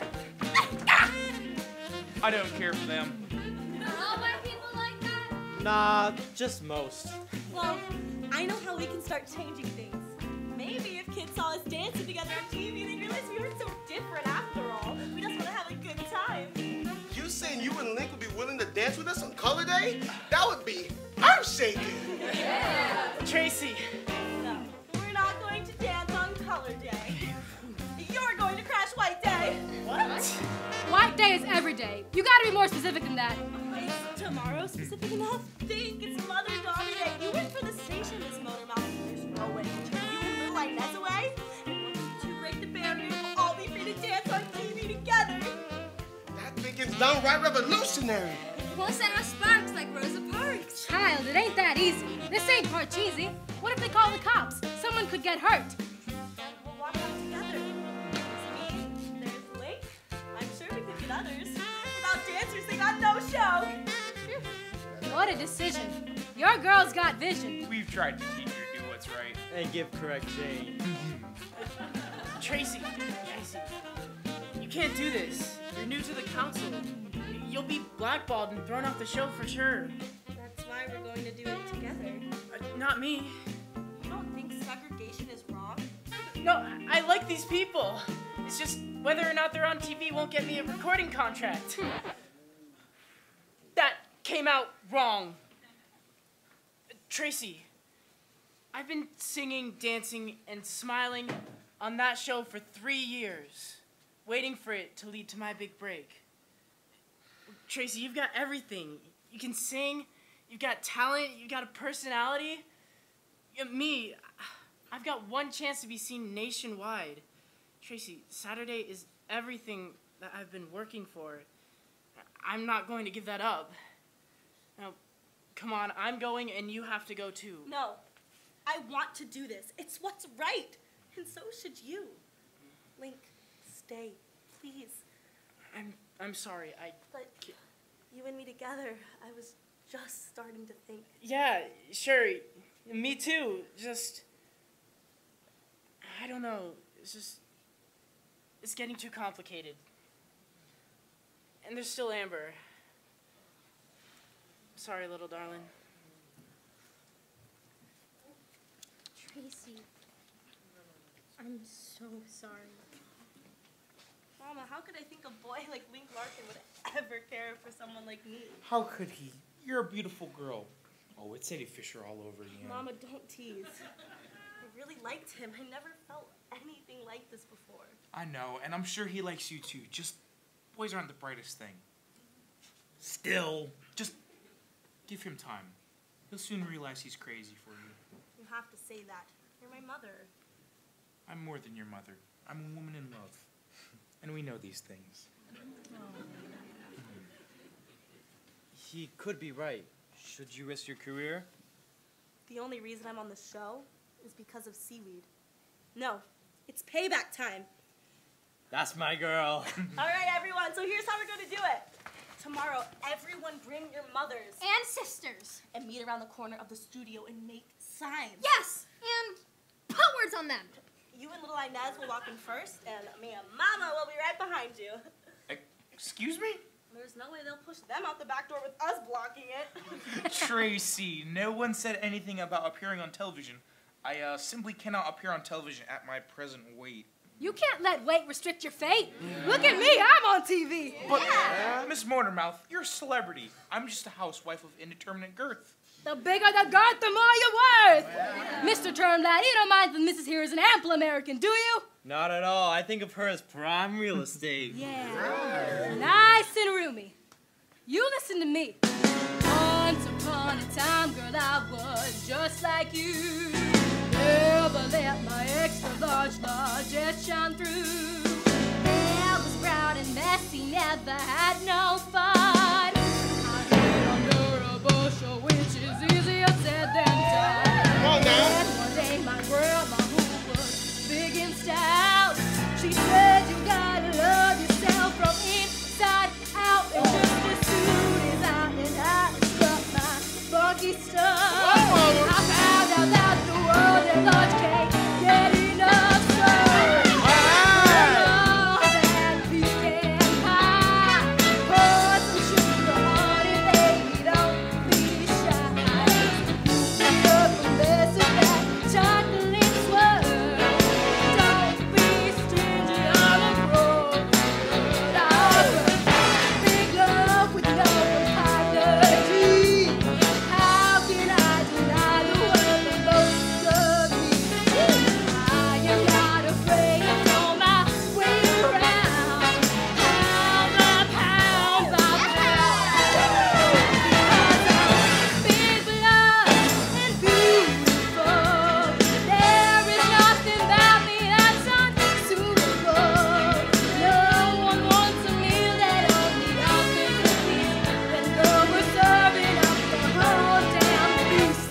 I don't care for them. Are all white people like that? Nah, just most. Well, I know how we can start changing things. Maybe if kids saw us dancing together on T V, they'd realize we weren't so different after all. We just want to have a good time. You saying you and Link would be willing to dance with us on Color Day? That would be earth-shaking. Tracy, No, we're not going to dance on Color Day. You're going to crash White Day. what? White day is every day. You gotta be more specific than that. Is tomorrow specific enough? Think it's Mother-Daughter Day. You work for the station, Miss Motormouth. There's no way to turn you and little Inez away. And once you two break the barrier, we'll all be free to dance on T V together. That thinking's downright revolutionary. We'll set off sparks like Rosa Parks. Child, it ain't that easy. This ain't part cheesy. What if they call the cops? Someone could get hurt. And we'll walk out together. There's me, there's Link. I'm sure we could get others. Without dancers, they got no show. What a decision. Your girl's got vision. We've tried to teach her to do what's right. And give correct Jane. Tracy, Tracy, you can't do this. You're new to the council. You'll be blackballed and thrown off the show for sure. That's why we're going to do it together. Uh, not me. You don't think segregation is wrong? No, I, I like these people. It's just whether or not they're on T V won't get me a recording contract. That came out wrong. Uh, Tracy, I've been singing, dancing, and smiling on that show for three years, waiting for it to lead to my big break. Tracy, you've got everything. You can sing, you've got talent, you've got a personality. Yeah, me, I've got one chance to be seen nationwide. Tracy, Saturday is everything that I've been working for. I'm not going to give that up. Now, come on, I'm going and you have to go too. No. I want to do this. It's what's right. And so should you. Link, stay, please. I'm I'm sorry. I But you and me together, I was just starting to think. Yeah, sure. Me too. Just I don't know. It's just it's getting too complicated. And there's still Amber. Sorry, little darling. Tracy, I'm so sorry. Mama, how could I think a boy like Link Larkin would ever care for someone like me? How could he? You're a beautiful girl. Oh, it's Eddie Fisher all over again. Mama, don't tease. I really liked him. I never felt anything like this before. I know, and I'm sure he likes you too. Just, boys aren't the brightest thing. Still, just give him time. He'll soon realize he's crazy for you. You have to say that. You're my mother. I'm more than your mother. I'm a woman in love. And we know these things. He could be right. Should you risk your career? The only reason I'm on the show is because of seaweed. No, it's payback time. That's my girl. All right, everyone, so here's how we're going to do it. Tomorrow, everyone bring your mothers. And sisters. And meet around the corner of the studio and make signs. Yes, and put words on them. You and little Inez will walk in first, and me and Mama will be right behind you. Excuse me? There's no way they'll push them out the back door with us blocking it. Tracy, no one said anything about appearing on television. I uh, simply cannot appear on television at my present weight. You can't let weight restrict your fate. Look at me, I'm on T V. But, uh, Miss Mortarmouth, you're a celebrity. I'm just a housewife of indeterminate girth. The bigger the girth, the more you're worth. Mister Turnblad, you don't mind that Missus here is an ample American, do you? Not at all. I think of her as prime real estate. Yeah. Nice and roomy. You listen to me. Once upon a time, girl, I was just like you. Never let my extra large largesse shine through. Hair was brown and messy, never had no fun. I hid under a bushel, which is easier said than done. Come on now. And one day my girl, my hoop was big and stout. She said you gotta love yourself from inside out. And just as soon as I and I struck my funky stuff, I found out that the world at large can't get enough sun. Love and pecan pie. Pour some sugar on it, baby, don't be shy. Look up and mess with that chocolate swirl. Don't be stingy on a roll. But I offer big love with no apology. How can I deny the world that most of me? I am not afraid to know my way around. Pound by pound by pound. Because I'm big blood and beautiful. There is nothing about me that's unsuitable. No one wants a meal that only offers a piece. When girl was serving up the whole damn feast.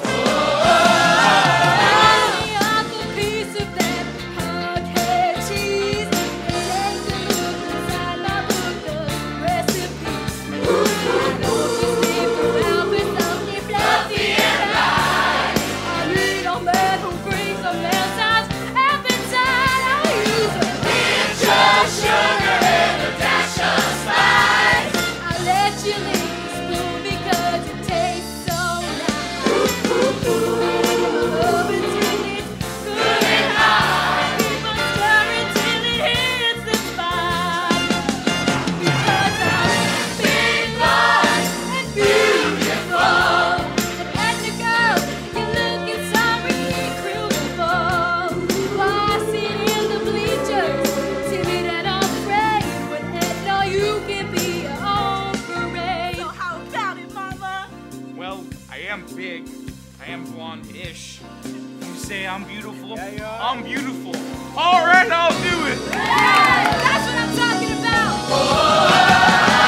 Only up a piece of that hard-head cheese. Take a look inside my book of recipes. I don't just leave around with something fluffy and light. I need a man who brings a man-sized appetite. I'll use a pinch of sugar and a dash of spice. I'll let you lick the spoon because it tastes so nice. Love it till it's good and hot. Keep on stirring till it hits the spot. Because I'm big blood and beautiful. And as you go, you're looking so recruitable. Why sit in the bleachers, timid and afraid? When heck no, you can be your own parade. So how about it, Mama? Well, I am big. I am blonde-ish. You say I'm beautiful? Yeah, you are. I'm beautiful. All right, I'll do it. Hey, that's what I'm talking about.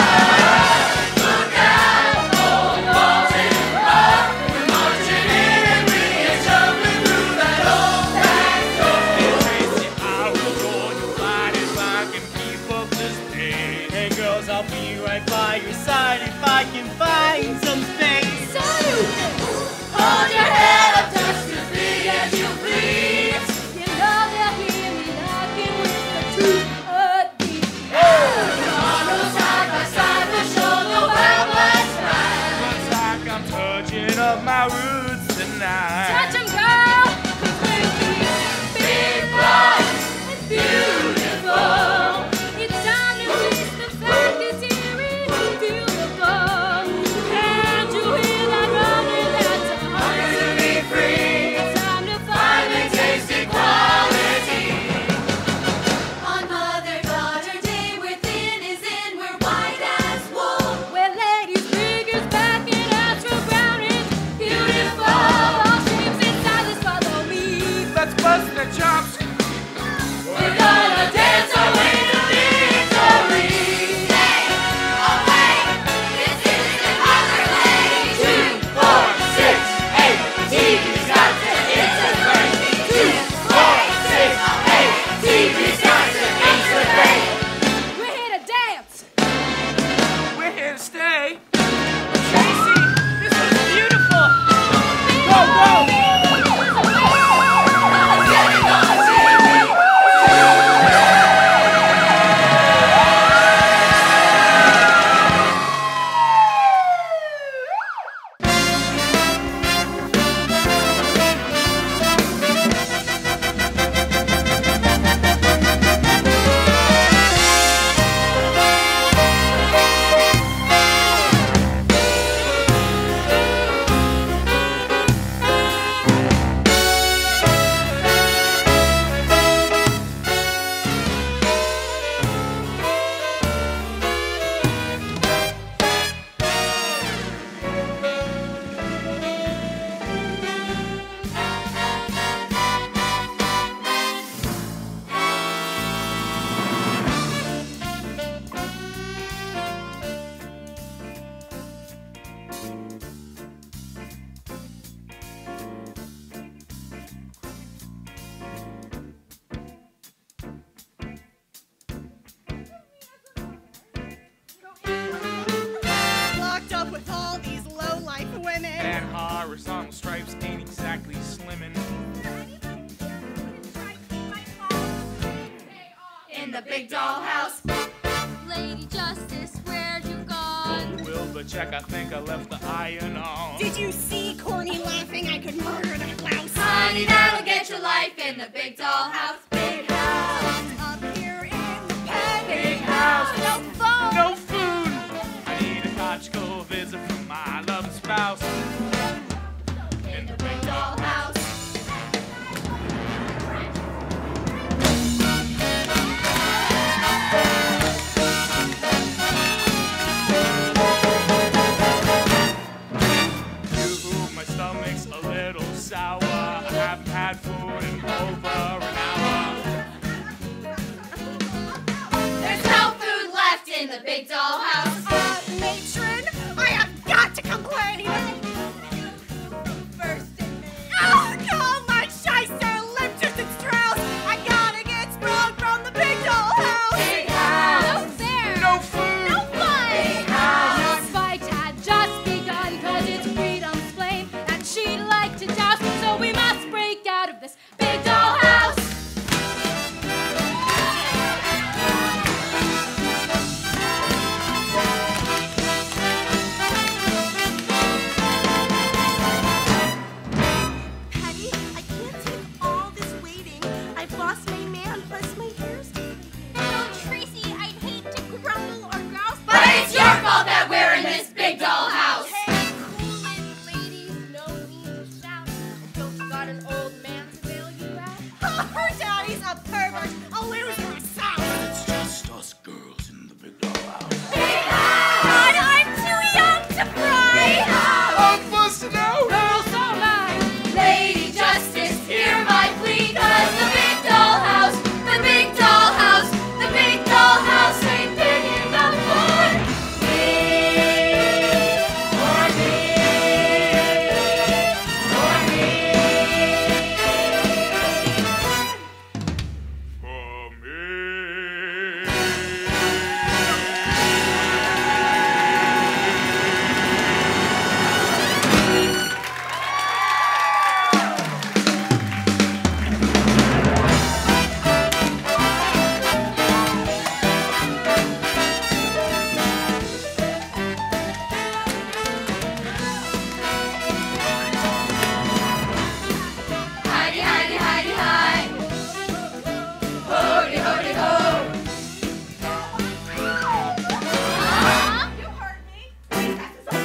Tracy, I will go you light if I can keep up this pace. Hey girls, I'll be right by your side if I can find some space. So you hold your head up just as big as you please. You know they'll hear me knocking with the two heartbeats. On no side by side, we'll show the world what's right. Looks like I'm touching up my roots tonight. Touch 'em, girl, 'cause we're big blood and beautiful. It's time to face the fact that here is beautiful. Can't you hear that running? That's a heart to be free. It's time to find the taste with all these low-life women. And horizontal stripes ain't exactly slimming. In the big dollhouse. Lady Justice, where'd you gone? Oh, Wilbur, check, I think I left the iron on. Did you see Corny laughing? I could murder that louse. Honey, that'll get your life in the big dollhouse. Big house. Up here in the pen. Big house. No phone. No food! I need a conjugal visit from my loving spouse. In the big dollhouse. My stomach's a little sour. I haven't had food in over an hour. There's no food left in the big dollhouse. Uh, matron, I have got to complain. First oh, call my shyster, Limchus and Strauss. I gotta get sprung from the big dollhouse. Big house. No fair. No food. No fun. Big house. This fight had just begun, cause it's freedom's flame, and she'd like to joust, so we must break out of this big dollhouse. Patty, I can't take all this waiting. I've lost my man, plus my hair's Oh, Tracy, I'd hate to grumble or grouse, But it's your fault that we're in this big dollhouse. Hey, cool it, ladies, no need to shout. Don't you got an old man to bail you out? her daddy's a pervert, a loser, a sow. It's just us girls in the big dollhouse. But I'm too young to cry. I'm busting out! Girls don't mind. Lady Justice, hear my plea, cause the big dollhouse, the big dollhouse, the big dollhouse ain't big enough for me, for me, for me. For me. Heidi, Heidi, Heidi, hi. Hody, hody, ho. You hurt me.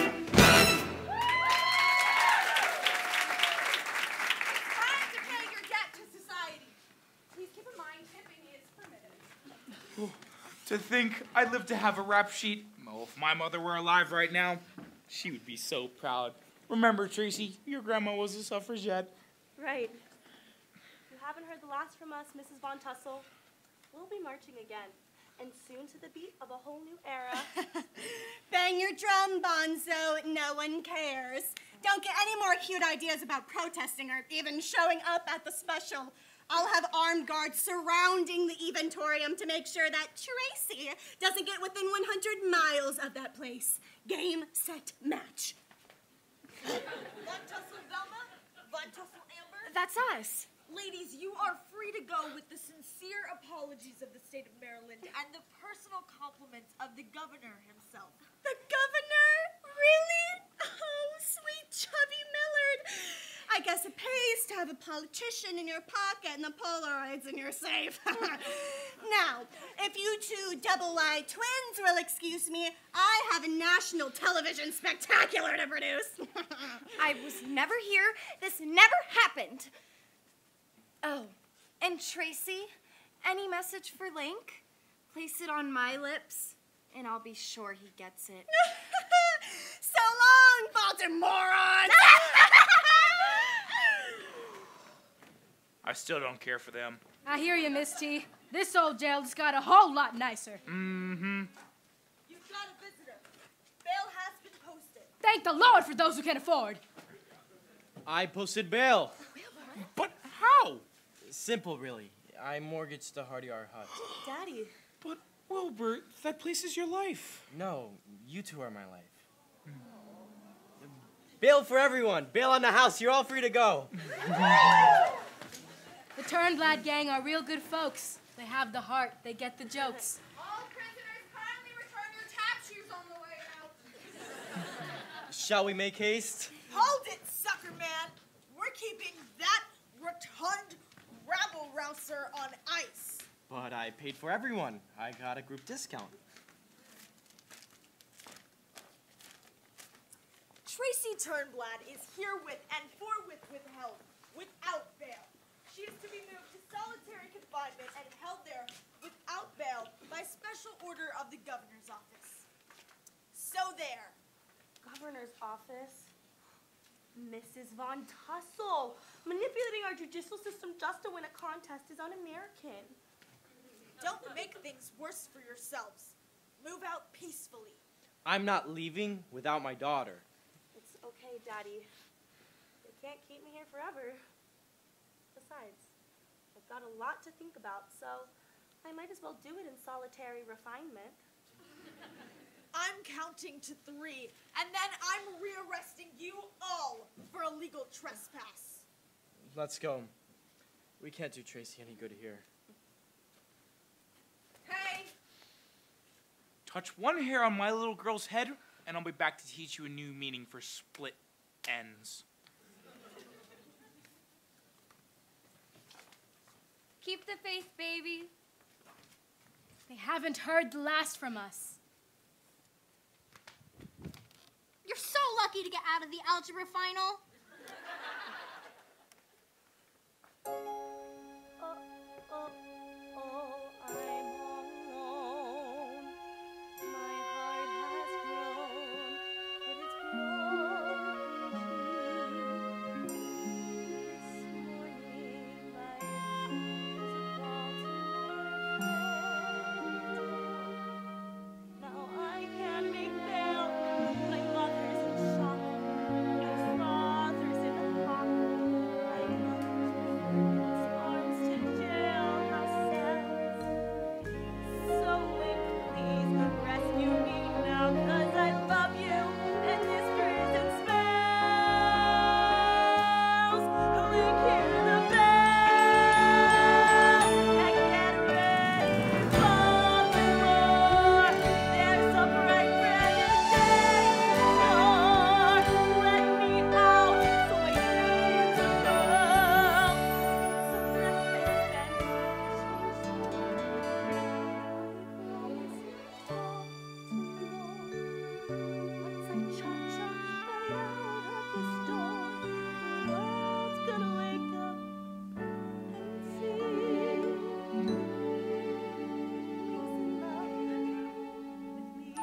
Time to pay your debt to society. Please keep in mind, tipping is permitted. To think I'd live to have a rap sheet. Oh, if my mother were alive right now, she would be so proud. Remember, Tracy, your grandma was a suffragette. Right. If you haven't heard the last from us, Missus Von Tussle, we'll be marching again, and soon to the beat of a whole new era. Bang your drum, Bonzo. No one cares. Don't get any more cute ideas about protesting or even showing up at the special. I'll have armed guards surrounding the eventorium to make sure that Tracy doesn't get within one hundred miles of that place. Game, set, match. Von Tussle Velma? Von Tussle Amber? That's us. Ladies, you are free to go with the sincere apologies of the state of Maryland and the personal compliments of the governor himself. The governor? Really? Oh, sweet chubby Millard. I guess it pays to have a politician in your pocket and the Polaroids in your safe. Now, if you two double-wide twins will excuse me, I have a national television spectacular to produce. I was never here. This never happened. Oh, and Tracy, any message for Link? Place it on my lips, and I'll be sure he gets it. So long, Baltimorons! I still don't care for them. I hear you, Miss T. This old jail just got a whole lot nicer. Mm-hmm. You've got a visitor. Bail has been posted. Thank the Lord for those who can afford. I posted bail. But how? Simple, really. I mortgaged the Hardy R hut. Daddy. But, Wilbur, that place is your life. No, you two are my life. Bail for everyone. Bail on the house. You're all free to go. The Turnblad gang are real good folks. They have the heart. They get the jokes. All prisoners, kindly return your tap shoes on the way out. Shall we make haste? Hold it, sucker man. We're keeping that rotund rabble-rouser on ice. But I paid for everyone. I got a group discount. Tracy Turnblad is herewith and forthwith withheld, without bail. She is to be moved to solitary confinement and held there without bail by special order of the governor's office. So there. Governor's office? Missus Von Tussle. Manipulating our judicial system just to win a contest is un-American. Don't make things worse for yourselves. Move out peacefully. I'm not leaving without my daughter. It's okay, Daddy. They can't keep me here forever. Besides, I've got a lot to think about, so I might as well do it in solitary refinement. I'm counting to three, and then I'm rearresting you all for illegal trespass. Let's go. We can't do Tracy any good here. Hey! Touch one hair on my little girl's head, and I'll be back to teach you a new meaning for split ends. Keep the faith, baby. They haven't heard the last from us. You're so lucky to get out of the algebra final. Oh, oh, oh, I'm alone. My heart has grown, but it's grown too. This morning, my fears of Baltimore fell. Now I can't make bail. My mother's in shock. My father's in hock. My mother's arms to jailhouse cells. Someone please rescue me now, 'cause I love you and this prison smells. Ring hear the bells and get ready for more. There's a bright brand new day. Lord, let me out so my dreams unfurl. So let me spend my once I cha-cha right out of this door, the world's gonna wake up and see he's in love with me.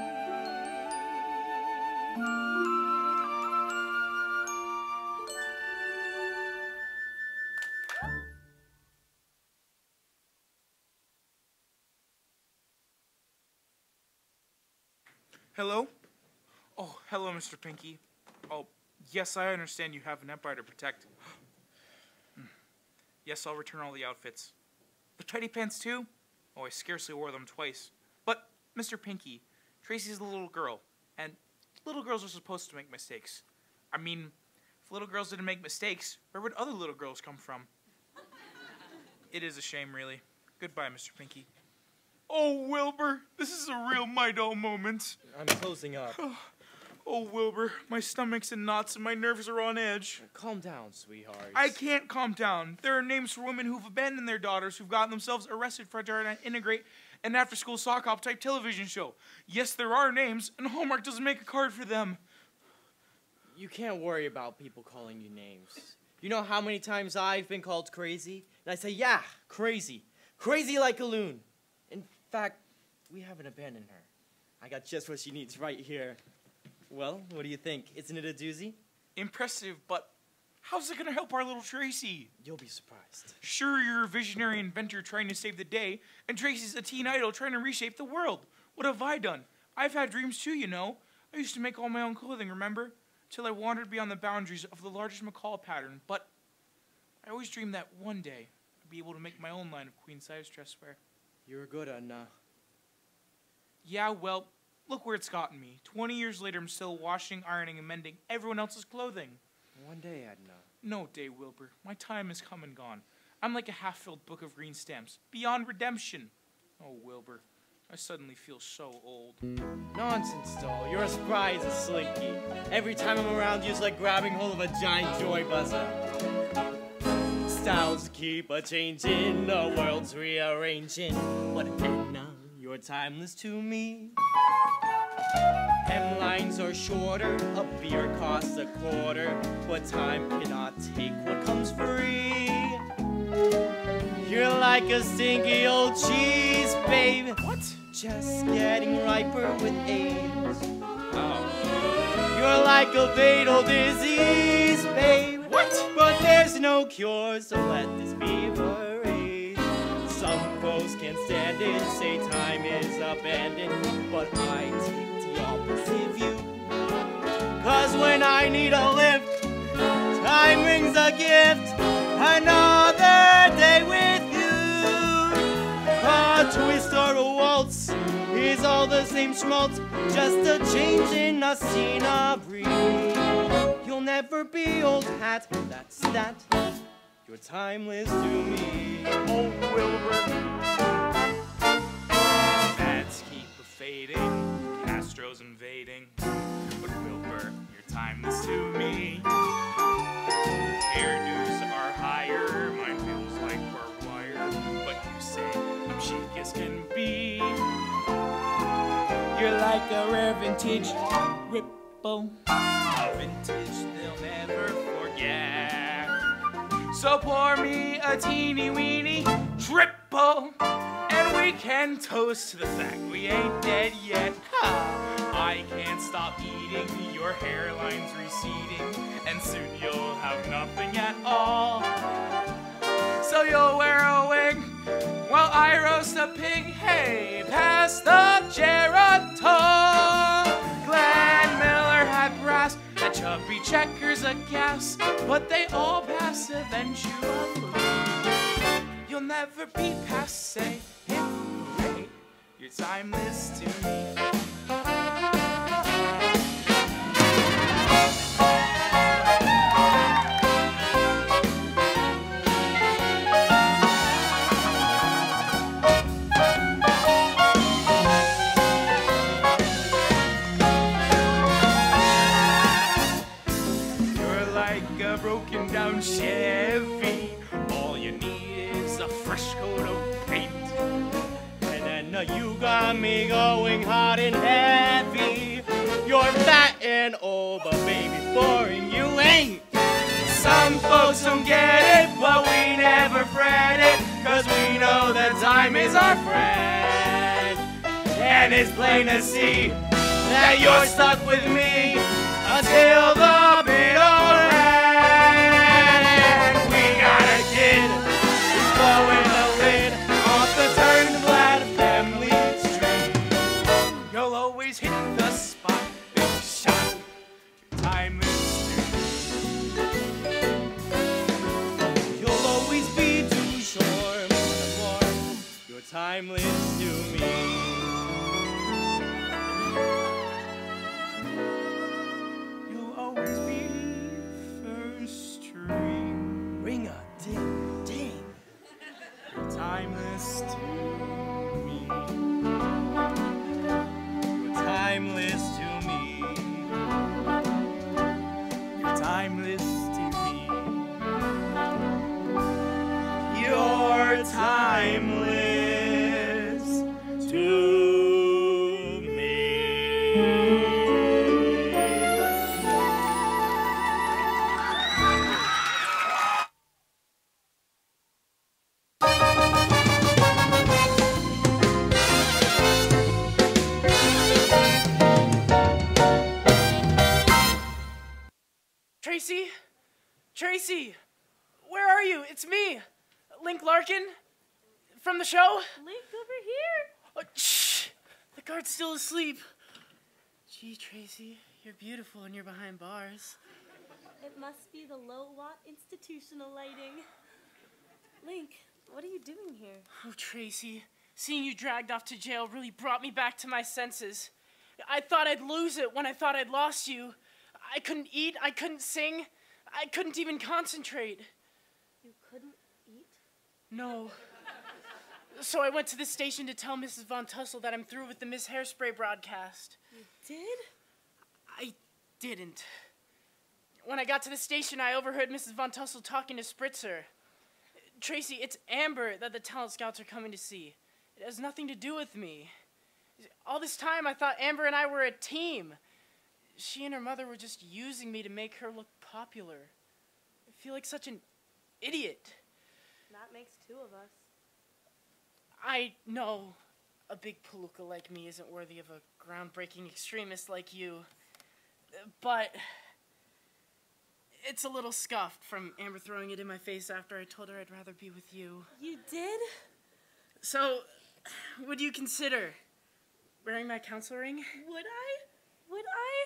Hello? Oh, hello, Mister Pinky. Oh, yes, I understand you have an empire to protect. Hmm. Yes, I'll return all the outfits. The tidy pants, too? Oh, I scarcely wore them twice. But, Mister Pinky, Tracy's a little girl, and little girls are supposed to make mistakes. I mean, if little girls didn't make mistakes, where would other little girls come from? It is a shame, really. Goodbye, Mister Pinky. Oh, Wilbur, this is a real my-doll moment. I'm closing up. Oh, Wilbur, my stomach's in knots and my nerves are on edge. Calm down, sweetheart. I can't calm down. There are names for women who've abandoned their daughters, who've gotten themselves arrested for trying to integrate an after-school sock hop type television show. Yes, there are names, and Hallmark doesn't make a card for them. You can't worry about people calling you names. You know how many times I've been called crazy? And I say, yeah, crazy. Crazy like a loon. In fact, we haven't abandoned her. I got just what she needs right here. Well, what do you think? Isn't it a doozy? Impressive, but how's it gonna help our little Tracy? You'll be surprised. Sure, you're a visionary inventor trying to save the day, and Tracy's a teen idol trying to reshape the world. What have I done? I've had dreams too, you know. I used to make all my own clothing, remember? Till I wandered beyond the boundaries of the largest McCall pattern, but I always dreamed that one day I'd be able to make my own line of queen-size dresswear. You're good, Anna. Yeah, well, Look where it's gotten me. Twenty years later, I'm still washing, ironing, and mending everyone else's clothing. One day, Edna. No day, Wilbur. My time has come and gone. I'm like a half-filled book of green stamps, beyond redemption. Oh, Wilbur, I suddenly feel so old. Nonsense, doll. You're as spry as a slinky. Every time I'm around you, it's like grabbing hold of a giant joy buzzer. Styles keep a-changing, the world's rearranging. But Edna, you're timeless to me. Hemlines are shorter, a beer costs a quarter, but time cannot take what comes free. You're like a stinky old cheese, babe. What? Just getting riper with age. Oh. You're like a fatal disease, babe. What? But there's no cure, so let this be parade. Some folks can't stand it, say time is abandoned, but I take the opposite view. Cause when I need a lift, time brings a gift. Another day with you. A twist or a waltz is all the same schmaltz, just a change in the scenery. You'll never be old hat, that's that. You're timeless to me. Oh, Wilbur. Fads keep fading, Castro's invading. But Wilbur, you're timeless to me. Hairdos are higher, mine feels like barbed wire. But you say I'm chic as can be. You're like a rare vintage ripple, a vintage they'll never forget. So pour me a teeny weeny triple, and we can toast to the fact we ain't dead yet. Ha! I can't stop eating, your hairline's receding, and soon you'll have nothing at all. So you'll wear a wig while I roast a pig. Hey, pass the Geritol. Glenn Miller had brass, and Chubby Checker's a gas, but they all pass eventually. You'll never be passe. Hey, you're timeless to me. Broken down Chevy, all you need is a fresh coat of paint. And then you got me going hot and heavy. You're fat and old, but baby, boring you ain't. Some folks don't get it, but we never fret it, cause we know that time is our friend. And it's plain to see that you're stuck with me until the bitter end. Blowing the lid off the Turnblad family tree. You'll always hit the spot, big shot. Your time is due. You'll always be too short, warm. You're timeless to me. You'll always be first string. Ring a ding ding. Timeless to me. You're timeless to me. You're timeless to me. You're timeless to me. Tracy? Tracy! Where are you? It's me, Link Larkin, from the show. Link over here. Oh, shh! The guard's still asleep. Gee, Tracy, you're beautiful and you're behind bars. It must be the low-watt institutional lighting. Link, what are you doing here? Oh, Tracy, seeing you dragged off to jail really brought me back to my senses. I thought I'd lose it when I thought I'd lost you. I couldn't eat, I couldn't sing, I couldn't even concentrate. You couldn't eat? No. So I went to the station to tell Missus Von Tussle that I'm through with the Miss Hairspray broadcast. You did? I didn't. When I got to the station, I overheard Missus Von Tussle talking to Spritzer. Tracy, it's Amber that the talent scouts are coming to see. It has nothing to do with me. All this time, I thought Amber and I were a team. She and her mother were just using me to make her look popular. I feel like such an idiot. That makes two of us. I know a big palooka like me isn't worthy of a groundbreaking extremist like you, but it's a little scuffed from Amber throwing it in my face after I told her I'd rather be with you. You did? So, would you consider wearing my council ring? Would I? Would I?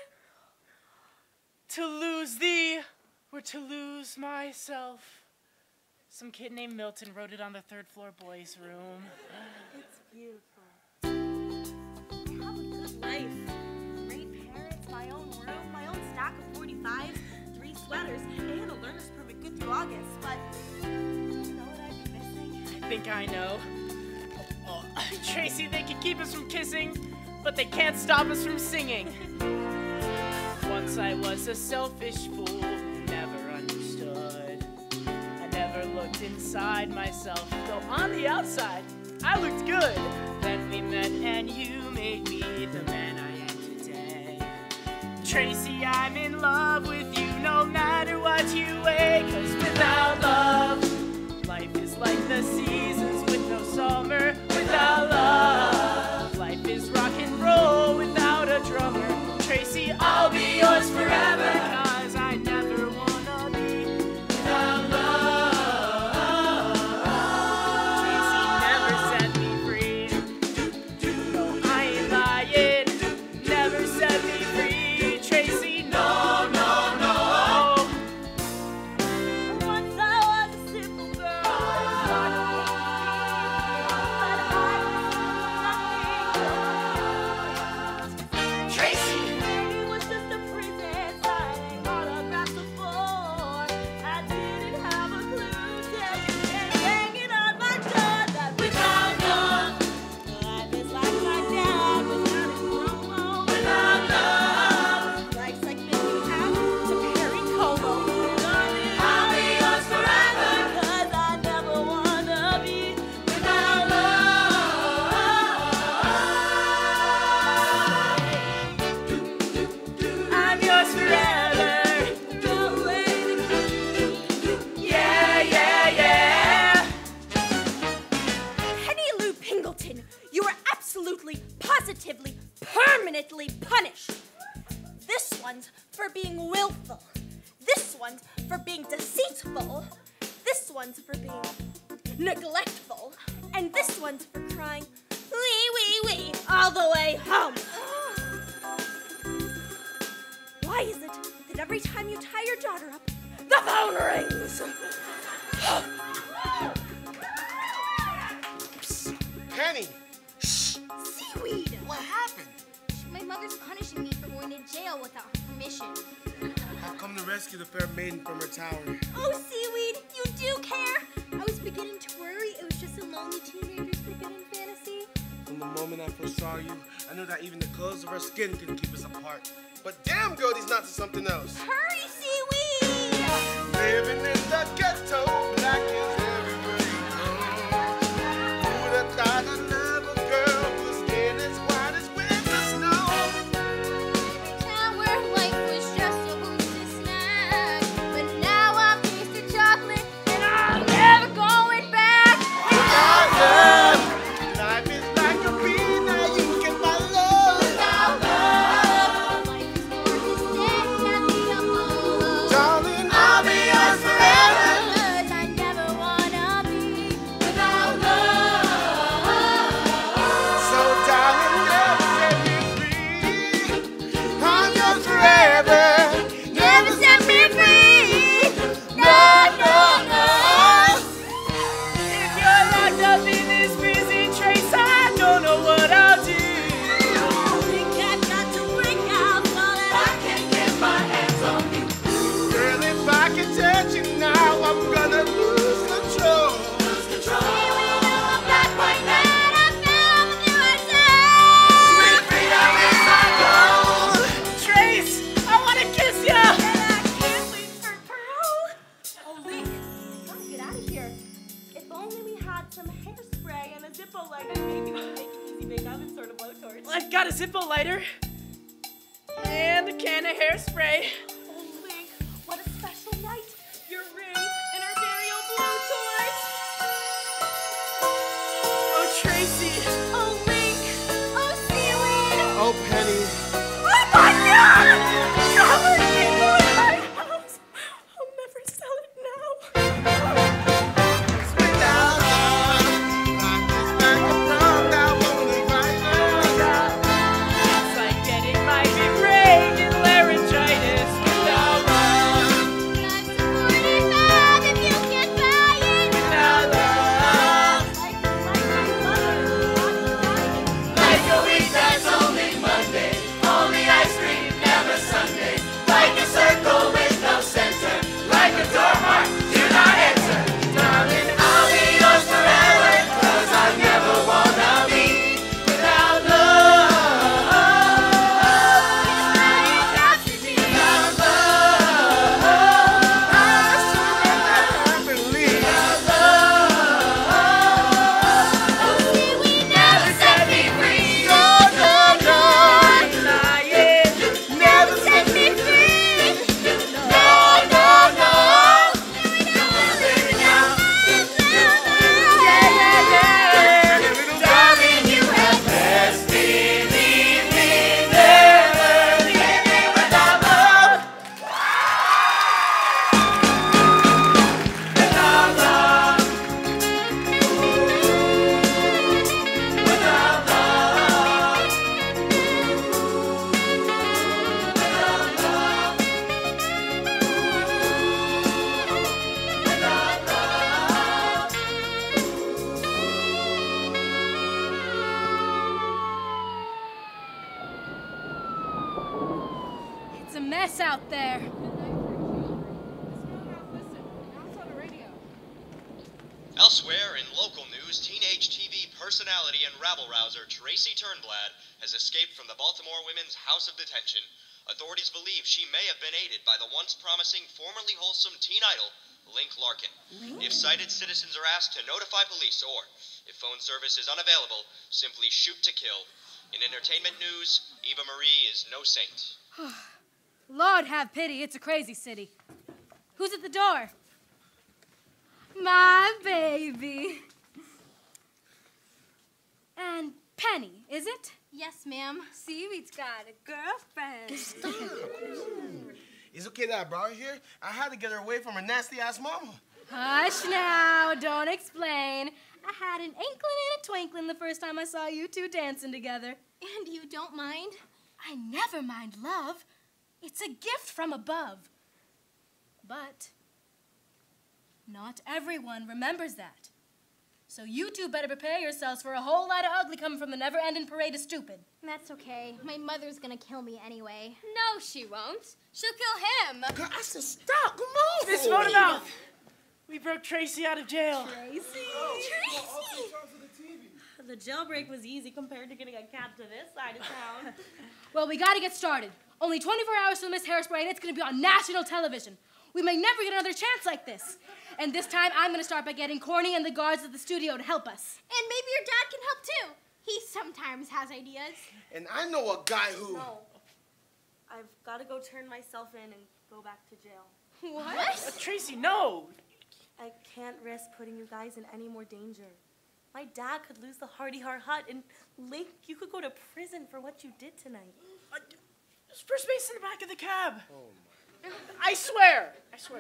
To lose thee or to lose myself. Some kid named Milton wrote it on the third floor boys' room. It's beautiful. I have a good life. Great parents, my own room, my own stack of forty-fives, three sweaters, and a learner's permit good through August. But you know what I'd be missing? I think I know. Oh, oh, Tracy, they can keep us from kissing, but they can't stop us from singing. Once I was a selfish fool, never understood. I never looked inside myself, though on the outside, I looked good. Then we met and you made me the man I am today. Tracy, I'm in love with you no matter what you weigh, 'cause without love, life is like the seasons with no summer. Without love, life is rock and roll without a drummer. Tracy, I'll be yours forever, 'cause I never wanna be without love. Tracy never set me free. No, I ain't lying. Never set me free. Tracy, no, no, no. Once I was a simple girl, but I was nothing. Tracy! It was just a prison signing autographs before. I didn't have a clue till you came banging on my door. That without love, life is like my dad without his promo. Without love, life's like making out to Perry Como. Darling, I'll be yours forever, 'cause I never wanna be without love. I'm yours forever. Yeah, yeah, yeah. Penny Lou Pingleton, you are absolutely, positively, permanently punished. This one's for being willful. This one's for being deceitful. This one's for being neglectful. And this one's for crying wee wee wee all the way home. Why is it that every time you tie your daughter up, the phone rings? Penny, Seaweed! what happened? My mother's punishing me for going to jail without her permission. I've come to rescue the fair maiden from her tower. Oh, Seaweed, you do care! I was beginning to worry it was just a lonely teenager's forbidden fantasy. From the moment I first saw you, I knew that even the colors of our skin couldn't keep us apart. But damn, girl, these nuts are something else. Hurry, Seaweed! Living in the ghetto, black is everywhere you go. Who'd have thought I'd love a girl whose skin is white as winter snow? Town where life was just a hostess snack. But now I'm tasting chocolate and I'm never going back. Without love, life is like a bee that you can follow. Without love, life is more distant than the apollo. Darling, I'll be yours forever. 'Cause I never want a lighter. And a can of hairspray. Oh, Link, what a special night. Your ring and our very own blowtorch. Oh, Tracy. Oh, Link. Oh, Seaweed. Oh, Penny. Oh my God! Covered people in my house. I'll never sell it now. It's like getting migraine and laryngitis without love. Not supported love if you can't buy it. Without love. Like a week that's only Monday, only ice cream, never Sunday. Like a circle with no center, like a door mark, do not enter. Darling, I'll be yours forever, 'cause I never wanna be without love. Without love, I believe. Without love, Oh, Seaweed never set me free. No, no, no. never set me free. No, no, no. Baby, now. Yeah, yeah, yeah. Darling, you have best believe me. Never leave me without love. Without love. Without love. It's a mess out there. Elsewhere in local news, teenage T V personality and rabble-rouser Tracy Turnblad has escaped from the Baltimore Women's House of Detention. Authorities believe she may have been aided by the once promising, formerly wholesome teen idol, Link Larkin. If cited, citizens are asked to notify police, or, if phone service is unavailable, simply shoot to kill. In entertainment news, Eva Marie is no saint. Lord have pity, it's a crazy city. Who's at the door? My baby. And Penny, is it? Yes, ma'am. Seaweed's got a girlfriend. It's okay that I brought her here. I had to get her away from her nasty-ass mama. Hush now, don't explain. I had an inkling and a twinkling the first time I saw you two dancing together. And you don't mind? I never mind love. It's a gift from above. But not everyone remembers that. So you two better prepare yourselves for a whole lot of ugly coming from the never-ending parade of stupid. That's okay. My mother's gonna kill me anyway. No, she won't. She'll kill him. I said stop, come on. Miss Motormouth, we broke Tracy out of jail. Tracy. Tracy! The jailbreak was easy compared to getting a cab to this side of town. Well, we gotta get started. Only twenty-four hours till Miss Hairspray, and it's gonna be on national television. We may never get another chance like this. And this time, I'm gonna start by getting Corny and the guards at the studio to help us. And maybe your dad can help too. He sometimes has ideas. And I know a guy who... No. I've got to go turn myself in and go back to jail. What? Uh, Tracy, no. I can't risk putting you guys in any more danger. My dad could lose the Hardy Har Hut, and Link, you could go to prison for what you did tonight. Uh, there's first base in the back of the cab. Oh, my. I swear. I swear.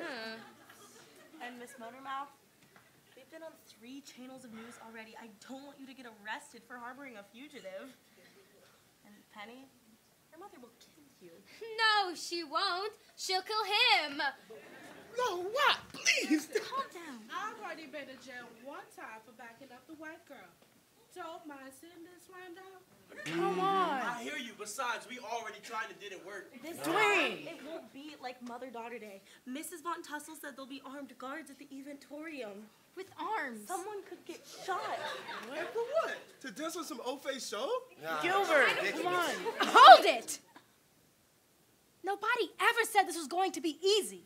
And Miss Motormouth, we've been on three channels of news already. I don't want you to get arrested for harboring a fugitive. And Penny, your mother will kill you. No, she won't. She'll kill him. No, what? Please. Calm down. I've already been to jail one time for backing up the white girl. Don't mind sitting this round out. Come on. I hear you. Besides, we already tried and didn't work. This Dwayne. time, it won't be like Mother-Daughter Day. Missus Von Tussle said there'll be armed guards at the eventorium. With arms. Someone could get shot. And for what? To dance with some old-faced show? Nah. Gilbert, come on. Hold it! Nobody ever said this was going to be easy.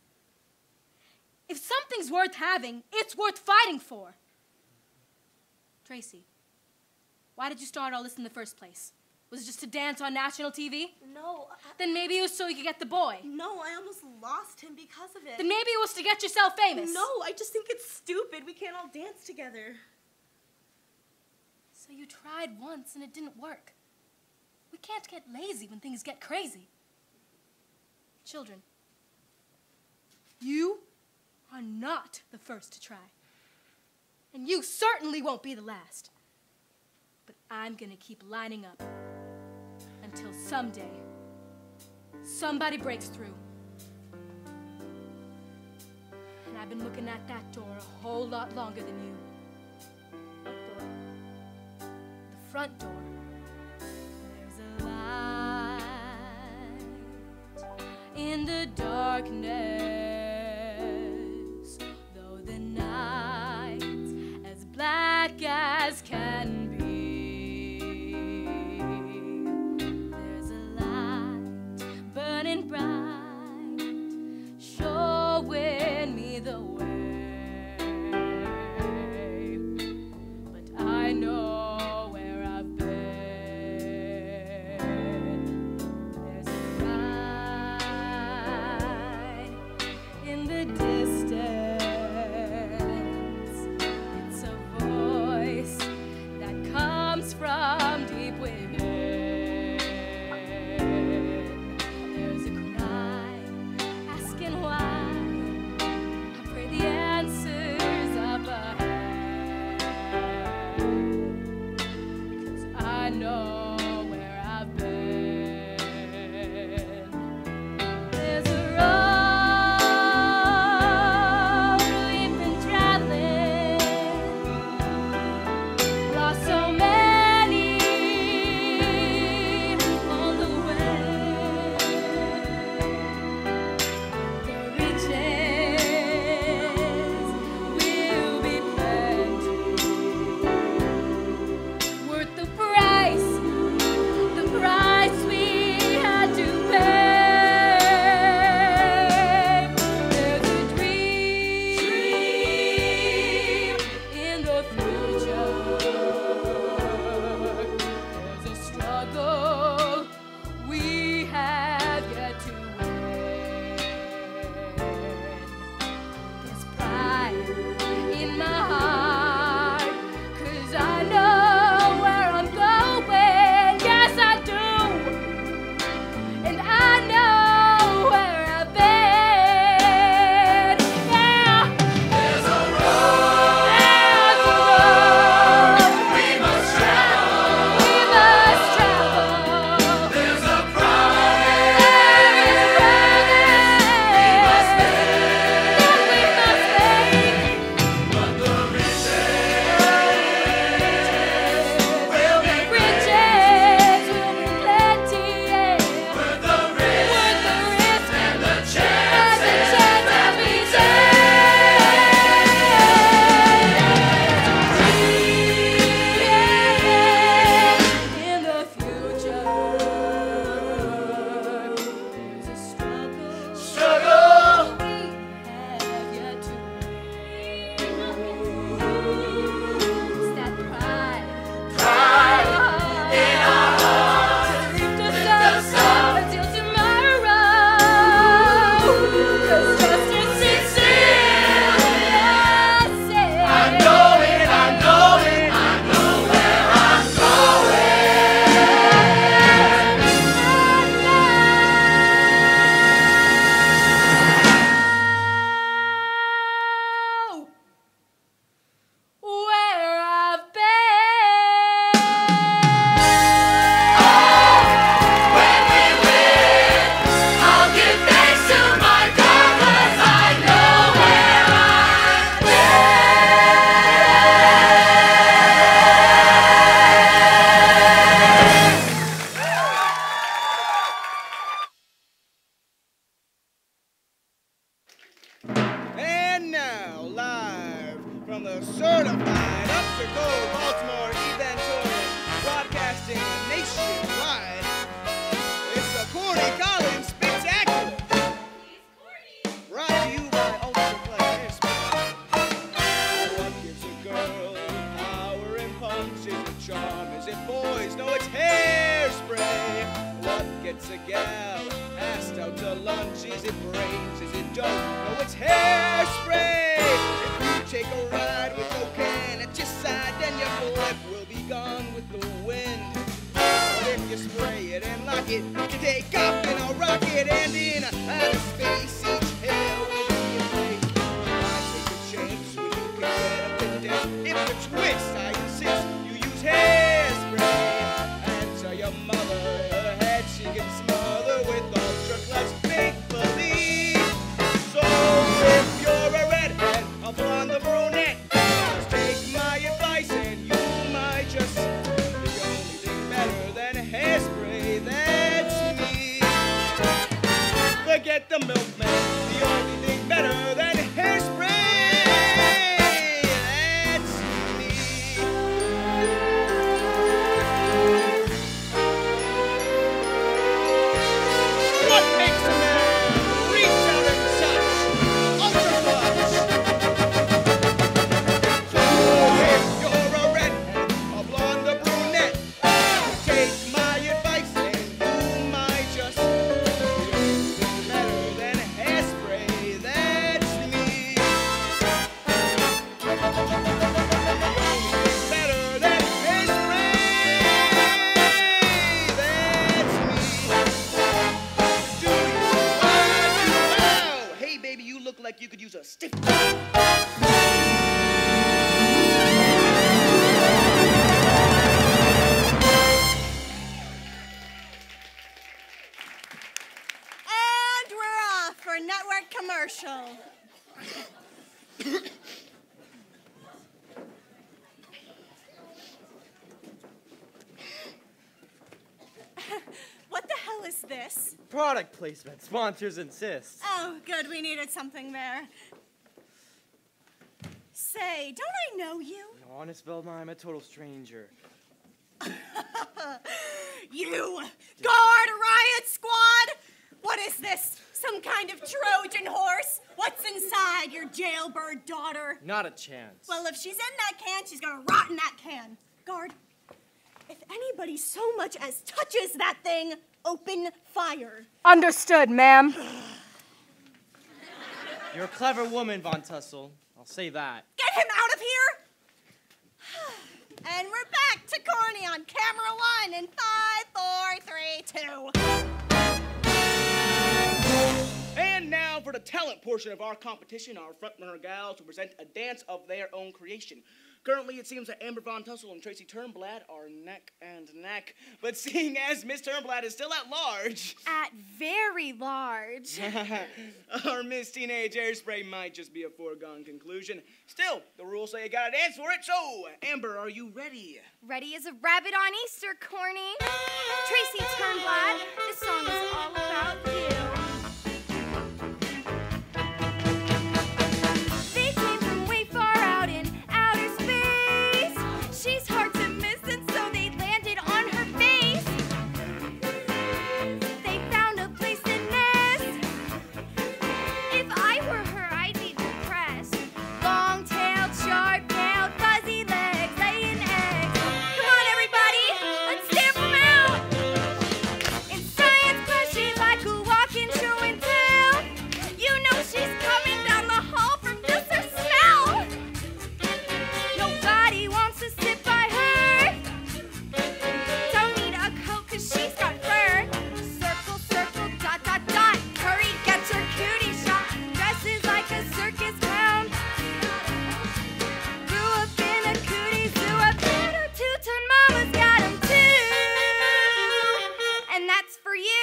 If something's worth having, it's worth fighting for. Tracy, why did you start all this in the first place? Was it just to dance on national T V? No. I, Then maybe it was so you could get the boy. no, I almost lost him because of it. Then maybe it was to get yourself famous. No, I just think it's stupid. We can't all dance together. So you tried once and it didn't work. We can't get lazy when things get crazy. Children, you are not the first to try. And you certainly won't be the last. But I'm gonna keep lining up until someday somebody breaks through. And I've been looking at that door a whole lot longer than you. What door? The front door. There's a light in the darkness, though the night's as black as can be. There's a light burning bright, showing me the way. But I know where I've been. There's a light in the distance. It's a voice that comes from deep within. There's a cry asking why. I pray the answer's up ahead. 'Cause I know where I've been. There's a road we've been traveling, lost so many on the way. The riches will be plenty, worth the price, the price we had to pay. There's a dream in the future. There's a struggle we have yet to win. There's pride in my heart, 'cause I know where I'm going. Yes, I do. And I know where I've been. Yeah. There's a road. There's a road we must travel. We must travel. There's a promise. There is a promise we must make. That we must make. But the riches will be riches will be plenty. Yeah. Worth the risk, worth the risk and the chance, and the chance that we take. In the future, there's a struggle, struggle we have yet to win. It's that pride, pride in our hearts to lift us up until tomorrow. 'Cause justice is still, yes, I know it, I know it, I know where I'm going. Where I've been. When we win, I'll give thanks to my God, 'cause I know where I've And now, live from the certified up to gold Baltimore Eventorium, broadcasting nationwide, it's the Corny Collins Spectacular. Brought to you by Ultra Players. What gives a girl power and punch? Is it charm? Is it boys? No, it's hairspray. once a gal asked out to lunch, is it brains, is it dope? No, it's hairspray. If you take a ride with cocaine at your side, then your flip will be gone with the wind. But if you spray it and lock it, you can take off in a rocket, and in outer space each hair will be a place. I take a chance when you can get up to the dance. If you twist, I insist you use hairspray. And tell your mother her head she can smother with ultra clutch make believe. So if you're a redhead, a blonde, a brunette, just take my advice and you might just the only thing better than hairspray. That's me. Forget the milkman. The only thing better than hairspray. That's me. What makes a man reach out and touch? Ultra clutch. So if you're a redhead, a blonde, a brunette, take my advice and you might just be better than hairspray. That's me. Better than hairspray. That's me. Do you want to know? Hey, baby, you look like you could use a stiff. And we're off for network commercial. What the hell is this? Product placement. Sponsors insist. Oh, good. We needed something there. Say, don't I know you? No, honest, Velma, I'm a total stranger. You! Guard Riot Squad! What is this? Some kind of Trojan horse? What's inside your jailbird daughter? Not a chance. Well, if she's in that can, she's gonna rot in that can. Guard, if anybody so much as touches that thing, open fire. Understood, ma'am. You're a clever woman, Von Tussle. I'll say that. Get him out of here! And we're back to Corny on camera one in five, four, three, two. And now for the talent portion of our competition, our frontrunner gals will present a dance of their own creation. Currently, it seems that Amber Von Tussle and Tracy Turnblad are neck and neck. But seeing as Miss Turnblad is still at large... At very large. our Miss Teenage Hairspray might just be a foregone conclusion. Still, the rules say you gotta dance for it, so... Amber, are you ready? Ready as a rabbit on Easter, Corny. Tracy Turnblad, this song is all about you. They came from way far out in outer space. She's hard to miss, and so they landed on her face. They found a place to nest. If I were her, I'd be depressed. Long-tailed, sharp-tailed, fuzzy legs, laying eggs. Come on, everybody, let's stamp them out. In science class, she's like a walking show and tell. You know she's coming down the hall from just her smell. Nobody wants to sit by her. Don't need a coat 'cause she's got fur. Circle, circle, dot, dot, dot. Hurry, get your cutie shot. Dresses like a circus clown. Grew up in a cootie zoo. A better two-ton mama's got 'em too. And that's for you.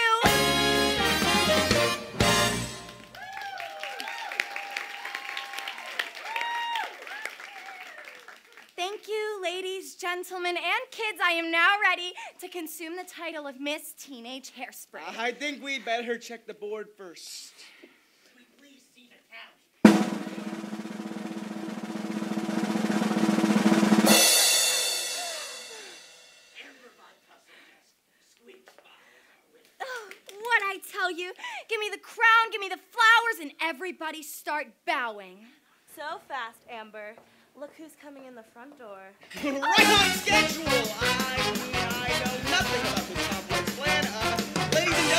Thank you, ladies, gentlemen, and kids. I am now ready to consume the title of Miss Teenage Hairspray. I think we'd better check the board first. Oh, what I tell you, give me the crown, give me the flowers, and everybody start bowing. So fast, Amber. Look who's coming in the front door. Right on schedule! I, I know nothing about this complex plan. Uh, ladies and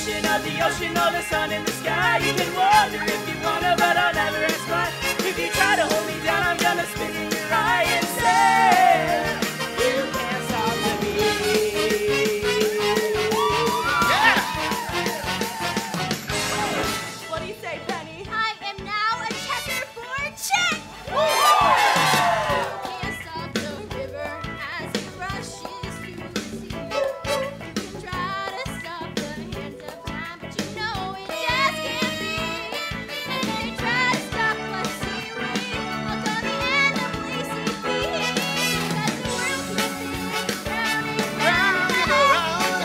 motion of the ocean or the sun in the sky. You can wonder if you wanna, but I'll never ask why. If you try to hold me down, I'm gonna spit in your eye and say, you can't stop the beat. Yeah! What do you say, Penny? I am now a checkerboard chick! Can't stop the river as it rushes through the sea. You can try to stop the hands of time, but you know it just can't be. And if you try to stop us seaweed, I'll go the end of lazy feet. Because the world keeps spinning round and round and round.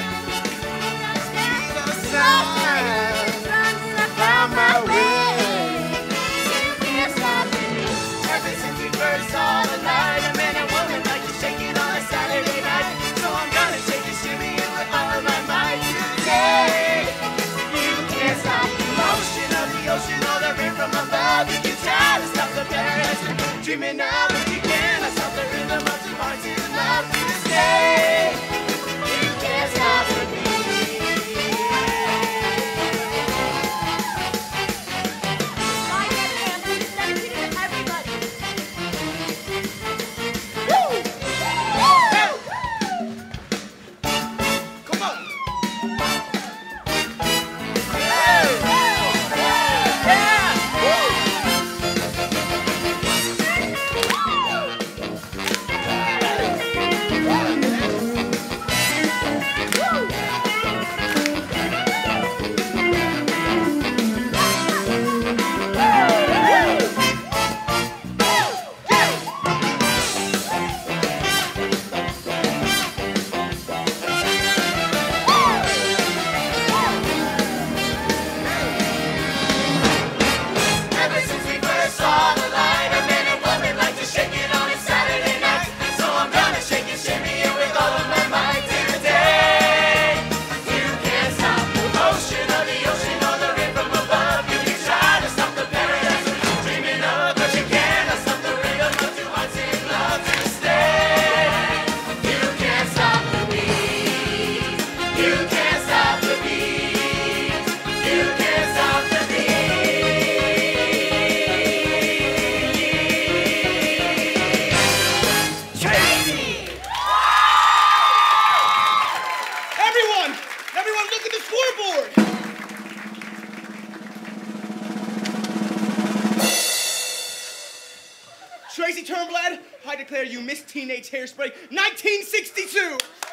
Found my way. You can't stop me. Ever since we first saw the light, a man and woman like to shake it on a Saturday night. So I'm gonna shake it, shimmy it with all of my might today. You can't stop the motion of the ocean or the rain from above. You can try to stop the paradise we're dreaming of, but you cannot stop the rhythm of two hearts in love to stay. You can't stop the beat. My dead hand is dedicated to everybody. Come on. Ever since we first saw the light, a man and woman like to shake it on a Saturday night. So I'm gonna shake it, shimmy it with all of my might today. You can't stop the motion of the ocean or the rain from above. You can try to stop the paradise we're dreaming of, but you cannot stop the rhythm of two hearts in love to stay. You can't stop the beat. You can't stop the beat. You can't stop the beat. Everyone! Everyone look at the scoreboard! Tracy Turnblad, I declare you Miss Teenage Hairspray nineteen sixty-two!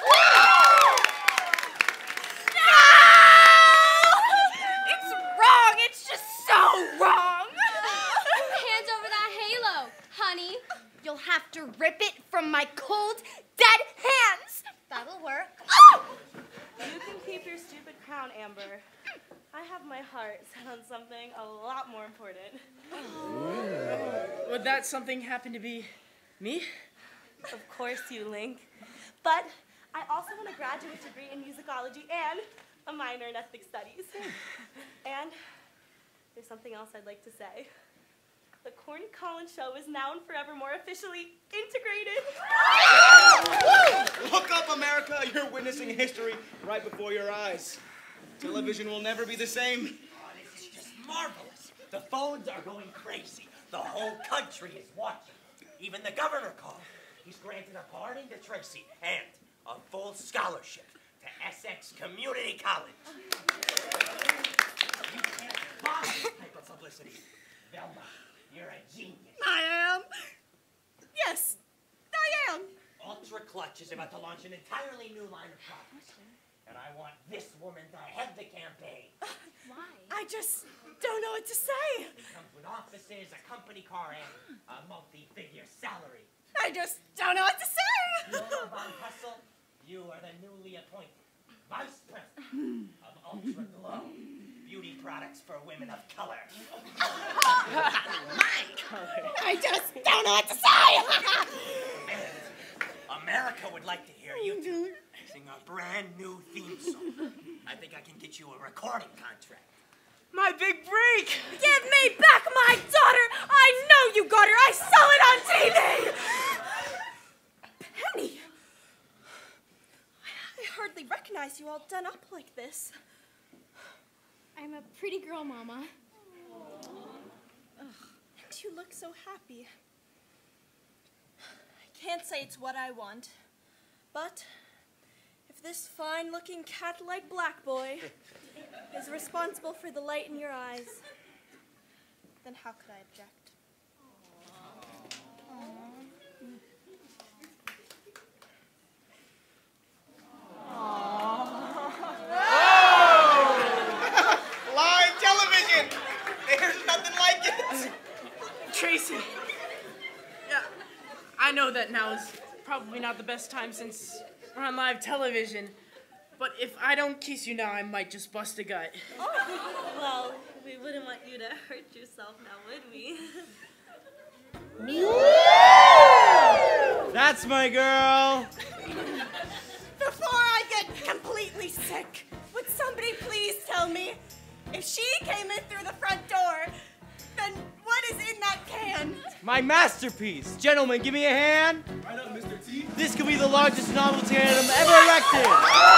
It's wrong. It's just so wrong. Hands over that halo, honey. You'll have to rip it from my cold, dead hands. That'll work. You can keep your stupid crown, Amber. I have my heart set on something a lot more important. Would that something happen to be me? Of course you, Link. But I also want a graduate degree in musicology and a minor in ethnic studies. And there's something else I'd like to say. The Corny Collins Show is now and forevermore officially integrated. Look up, America! You're witnessing history right before your eyes. Television will never be the same. Oh, this is just marvelous. The phones are going crazy. The whole country is watching. Even the governor called. He's granted a pardon to Tracy and a full scholarship to Essex Community College. You can't buy this type of publicity. Velma, you're a genius. I am. Yes, I am. Ultra Clutch is about to launch an entirely new line of products. And I want this woman to head the campaign. Why? I just don't know what to say. It comes with offices, a company car, and a multi-figure salary. I just don't know what to say. Laura Von Hessel, you are the newly appointed Vice President of Ultra Glow, beauty products for women of color. My color. I just don't know what to say. And America would like to hear you two sing a brand new theme song. I think I can get you a recording contract. My big break! Give me back my daughter! I know you got her! I saw it on T V! Penny! I hardly recognize you all done up like this. I'm a pretty girl, Mama. Ugh, and you look so happy. I can't say it's what I want, but if this fine-looking cat-like black boy is responsible for the light in your eyes, then how could I object? Live television! There's nothing like it! Tracy. Yeah, I know that now is probably not the best time since we're on live television, but if I don't kiss you now, I might just bust a gut. Oh, well, we wouldn't want you to hurt yourself now, would we? That's my girl. Before I get completely sick, would somebody please tell me, if she came in through the front door, then what is in that can? My masterpiece. Gentlemen, give me a hand. Right up, Mister T. This could be the largest novelty item ever erected.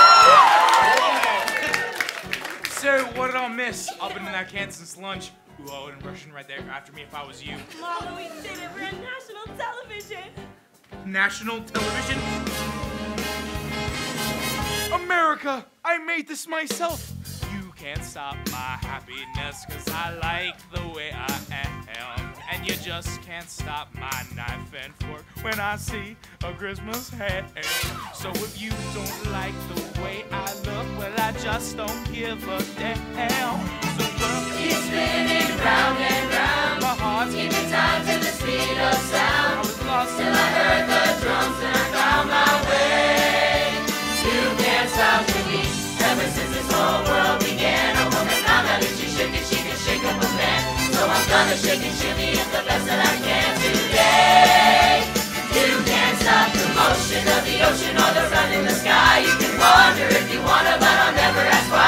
So, what did I miss? I've been in that can since lunch. Ooh, I wouldn't rush in right there after me if I was you. Mama, we did it. We're on national television. National television? America! I made this myself. You can't stop my happiness, cause I like the way I am. And you just can't stop my knife and fork when I see a Christmas ham. So if you don't like the way I look, well, I just don't give a damn. So girl, keep spinning round and round. My heart's keeping time to the speed of sound. I was lost till I heard the drums and I found my way. You can't stop the beat. Ever since this whole world began, a woman found out if she shook it, she can shake up a man. So I'm gonna shake and shimmy it the best that I can today. You can't stop the motion of the ocean or the sun in the sky. You can wonder if you wanna, but I'll never ask why.